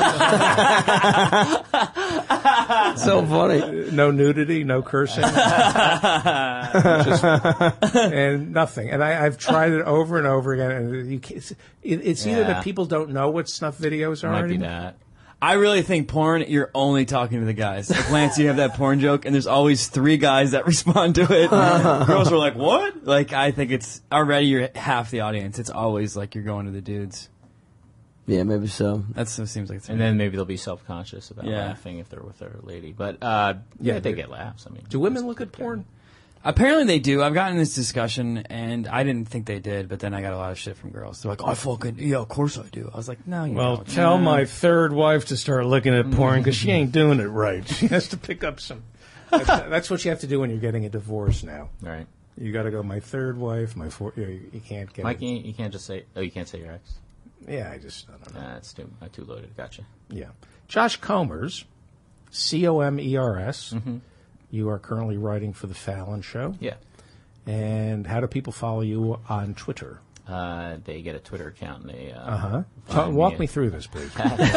S3: So funny.
S1: No nudity, no cursing, Just, and nothing. And I, I've tried it over and over again. And you can't, it's, it, it's either
S5: Yeah.
S1: that people don't know what snuff videos are
S5: Might be
S1: anymore.
S5: that.
S4: I really think porn, you're only talking to the guys. Like, Lance, you have that porn joke, and there's always three guys that respond to it. Girls are like, what? Like, I think it's already you're half the audience. It's always like you're going to the dudes.
S3: Yeah, maybe so.
S4: That's what it seems like. It's
S5: And then maybe they'll be self-conscious about
S4: Yeah.
S5: laughing if they're with their lady. But uh, yeah,
S1: Yeah,
S5: they
S1: they-
S5: get laughs. I mean,
S1: Do women
S5: it's
S1: look at
S5: good.
S1: porn?
S4: Apparently they do. I've gotten this discussion, and I didn't think they did, but then I got a lot of shit from girls. They're like, I fucking, yeah, of course I do. I was like, no, you
S1: Well,
S4: don't.
S1: tell
S4: No.
S1: my third wife to start looking at porn because she ain't doing it right. She has to pick up some. That's, that's what you have to do when you're getting a divorce now.
S5: All right.
S1: You got to go. My third wife, my fourth. You, know, you, you can't get.
S5: Mike,
S1: it.
S5: you, you can't just say, oh, you can't say your ex.
S1: Yeah, I just I don't know.
S5: Nah, it's too, uh, too loaded. Gotcha.
S1: Yeah, Josh Comers, C O M E R S. You are currently writing for the Fallon Show.
S5: Yeah.
S1: And how do people follow you on Twitter?
S5: Uh, they get a Twitter account and they uh,
S1: Uh huh.
S5: find
S1: Walk
S5: me
S1: me through this, please.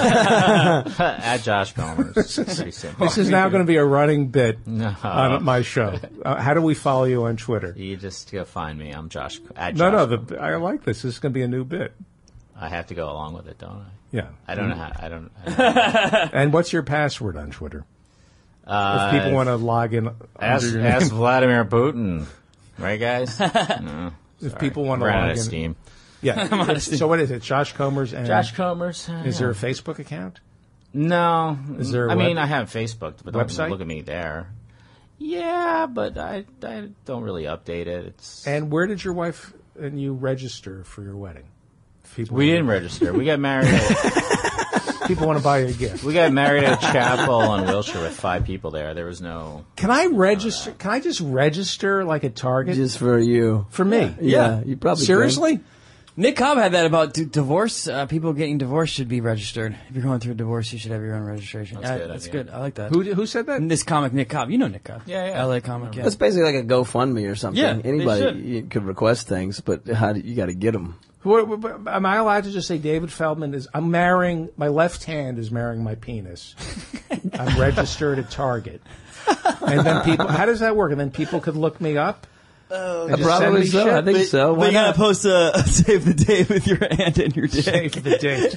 S5: at Josh Comers. It's pretty simple.
S1: This is now going to be a running bit
S5: No.
S1: on my show. Uh, how do we follow you on Twitter?
S5: You just go find me. I'm Josh. At
S1: No,
S5: Josh
S1: no.
S5: Comers.
S1: The, I like this. This is going to be a new bit.
S5: I have to go along with it, don't I?
S1: Yeah.
S5: I don't know how. I don't. I don't
S1: And what's your password on Twitter?
S5: uh,
S1: If people want to log in,
S5: ask,
S1: under your
S5: ask
S1: name.
S5: Vladimir Putin, right, guys? No,
S1: If
S5: sorry.
S1: people want to
S5: Ran
S1: log
S5: out of
S1: in,
S5: steam.
S1: yeah. So what is it? Josh Comers and
S5: Josh Comers. uh,
S1: Is there a
S5: yeah.
S1: Facebook account?
S5: No.
S1: Is there a
S5: I mean,
S1: web-
S5: I have Facebook, but don't
S1: website?
S5: look at me there. Yeah, but I, I don't really update it. It's
S1: And where did your wife and you register for your wedding? If People
S5: we didn't register. We got married. At,
S1: People want to buy you a gift.
S5: we got married at a chapel in Wilshire with five people there. There was no.
S1: Can I register? Can I just register like a Target
S3: Just for you.
S1: for me?
S3: Yeah, you probably
S1: Seriously?
S4: Nick Cobb had that about d- divorce. Uh, people getting divorced should be registered. If you're going through a divorce, you should have your own registration.
S5: That's
S4: Yeah,
S5: good
S4: That's
S5: idea.
S4: good. I like that.
S1: Who who said that?
S4: And this comic, Nick Cobb. You know Nick Cobb.
S5: Yeah, yeah.
S4: L A comic, yeah.
S3: It's basically like a GoFundMe or something.
S4: Yeah, they
S3: Anybody
S4: should.
S3: you could request things, but how do, you got to get them.
S1: Who, who- am I allowed to just say David Feldman is? I'm marrying. My left hand is marrying my penis. I'm registered at Target, and then people. How does that work? And then people could look me up.
S4: Oh,
S1: and just send
S3: Probably
S1: me
S3: so.
S1: shit?
S3: I think so.
S4: But
S3: Why
S4: you gotta
S3: not?
S4: post a, a save the day with your hand and your dick.
S1: Save the date.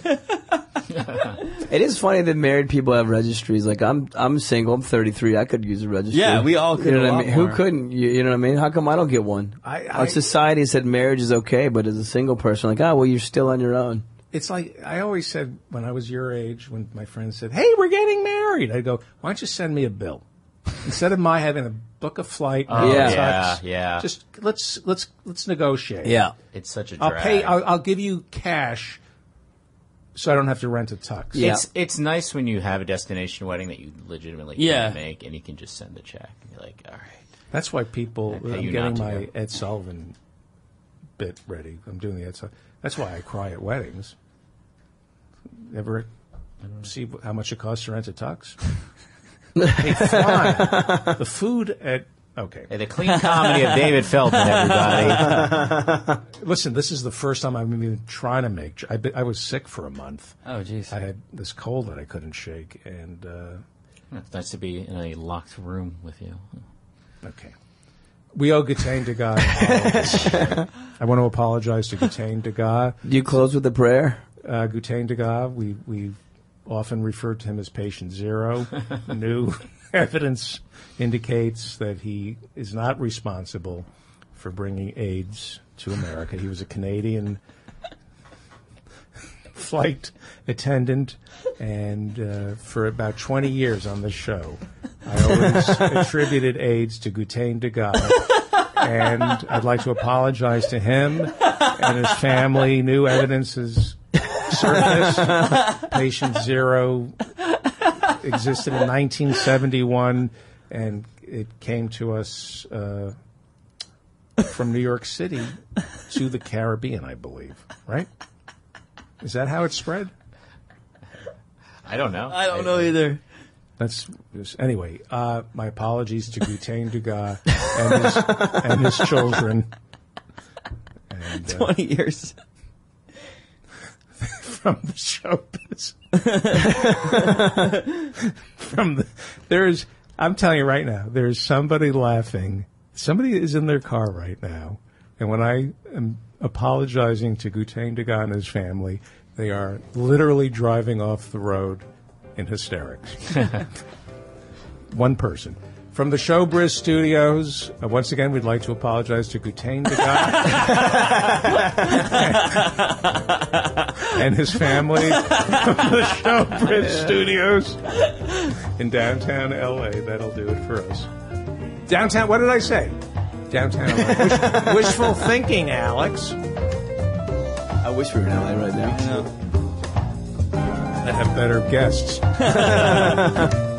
S3: It is funny that married people have registries. Like I'm, I'm single. I'm thirty-three. I could use a registry.
S4: Yeah, we all could
S3: You know
S4: a
S3: what I
S4: lot
S3: mean? Who
S4: more.
S3: couldn't? You, you know what I mean? How come I don't get one?
S1: I-
S3: Our
S1: I-
S3: society said marriage is okay, but as a single person, like, oh well, you're still on your own.
S1: It's like I always said when I was your age, when my friends said, "Hey, we're getting married," I'd go, "Why don't you send me a bill instead of my having to book a flight?"
S5: Oh,
S3: Yeah.
S5: yeah, yeah.
S1: Just let's let's let's negotiate.
S3: Yeah.
S5: It's such a
S1: I'll
S5: drag.
S1: pay. I'll, I'll give you cash, so I don't have to rent a tux.
S3: Yeah.
S5: It's it's nice when you have a destination wedding that you legitimately
S4: Yeah.
S5: can't make, and you can just send the check. And you're like, all right.
S1: That's why people.
S5: I pay
S1: I'm
S5: you
S1: getting
S5: not to
S1: my
S5: go.
S1: Ed Sullivan bit ready. I'm doing the outside. That's why I cry at weddings. Ever see how much it costs to rent a tux? Hey, fine. The food at okay.
S5: Hey, the clean comedy of David Feldman, everybody.
S1: Listen, this is the first time I've been trying to make. I, I was sick for a month.
S4: Oh, jeez.
S1: I had this cold that I couldn't shake, and uh,
S5: It's nice to be in a locked room with you.
S1: okay. We owe Gaëtan Dugas an apology. I want to apologize to Gaëtan Dugas.
S3: Do you close with a prayer?
S1: Uh, Gaëtan Dugas, we we often referred to him as Patient Zero. New evidence indicates that he is not responsible for bringing AIDS to America. He was a Canadian flight attendant, and uh, for about twenty years on this show, I always attributed AIDS to Gaëtan Dugas, and I'd like to apologize to him and his family. New evidence is surfaced. Patient Zero existed in nineteen seventy-one, and it came to us uh, from New York City to the Caribbean, I believe. Right? Is that how it spread?
S5: I don't know.
S4: I don't know either.
S1: That's anyway. Uh, my apologies to Gaëtan Dugas and his, and his children. And, uh,
S4: Twenty years.
S1: From the showbiz. From the there's I'm telling you right now, there's somebody laughing. Somebody is in their car right now, and when I am apologizing to Gaëtan Dugas and his family, they are literally driving off the road in hysterics. One person. From the Showbiz Studios, uh, once again, we'd like to apologize to Gaëtan Dugas and his family from the Showbiz Studios in downtown L A. That'll do it for us. Downtown, what did I say? Downtown L A. Wish, wishful thinking, Alex.
S3: I wish we were in L A right now.
S1: I have better guests.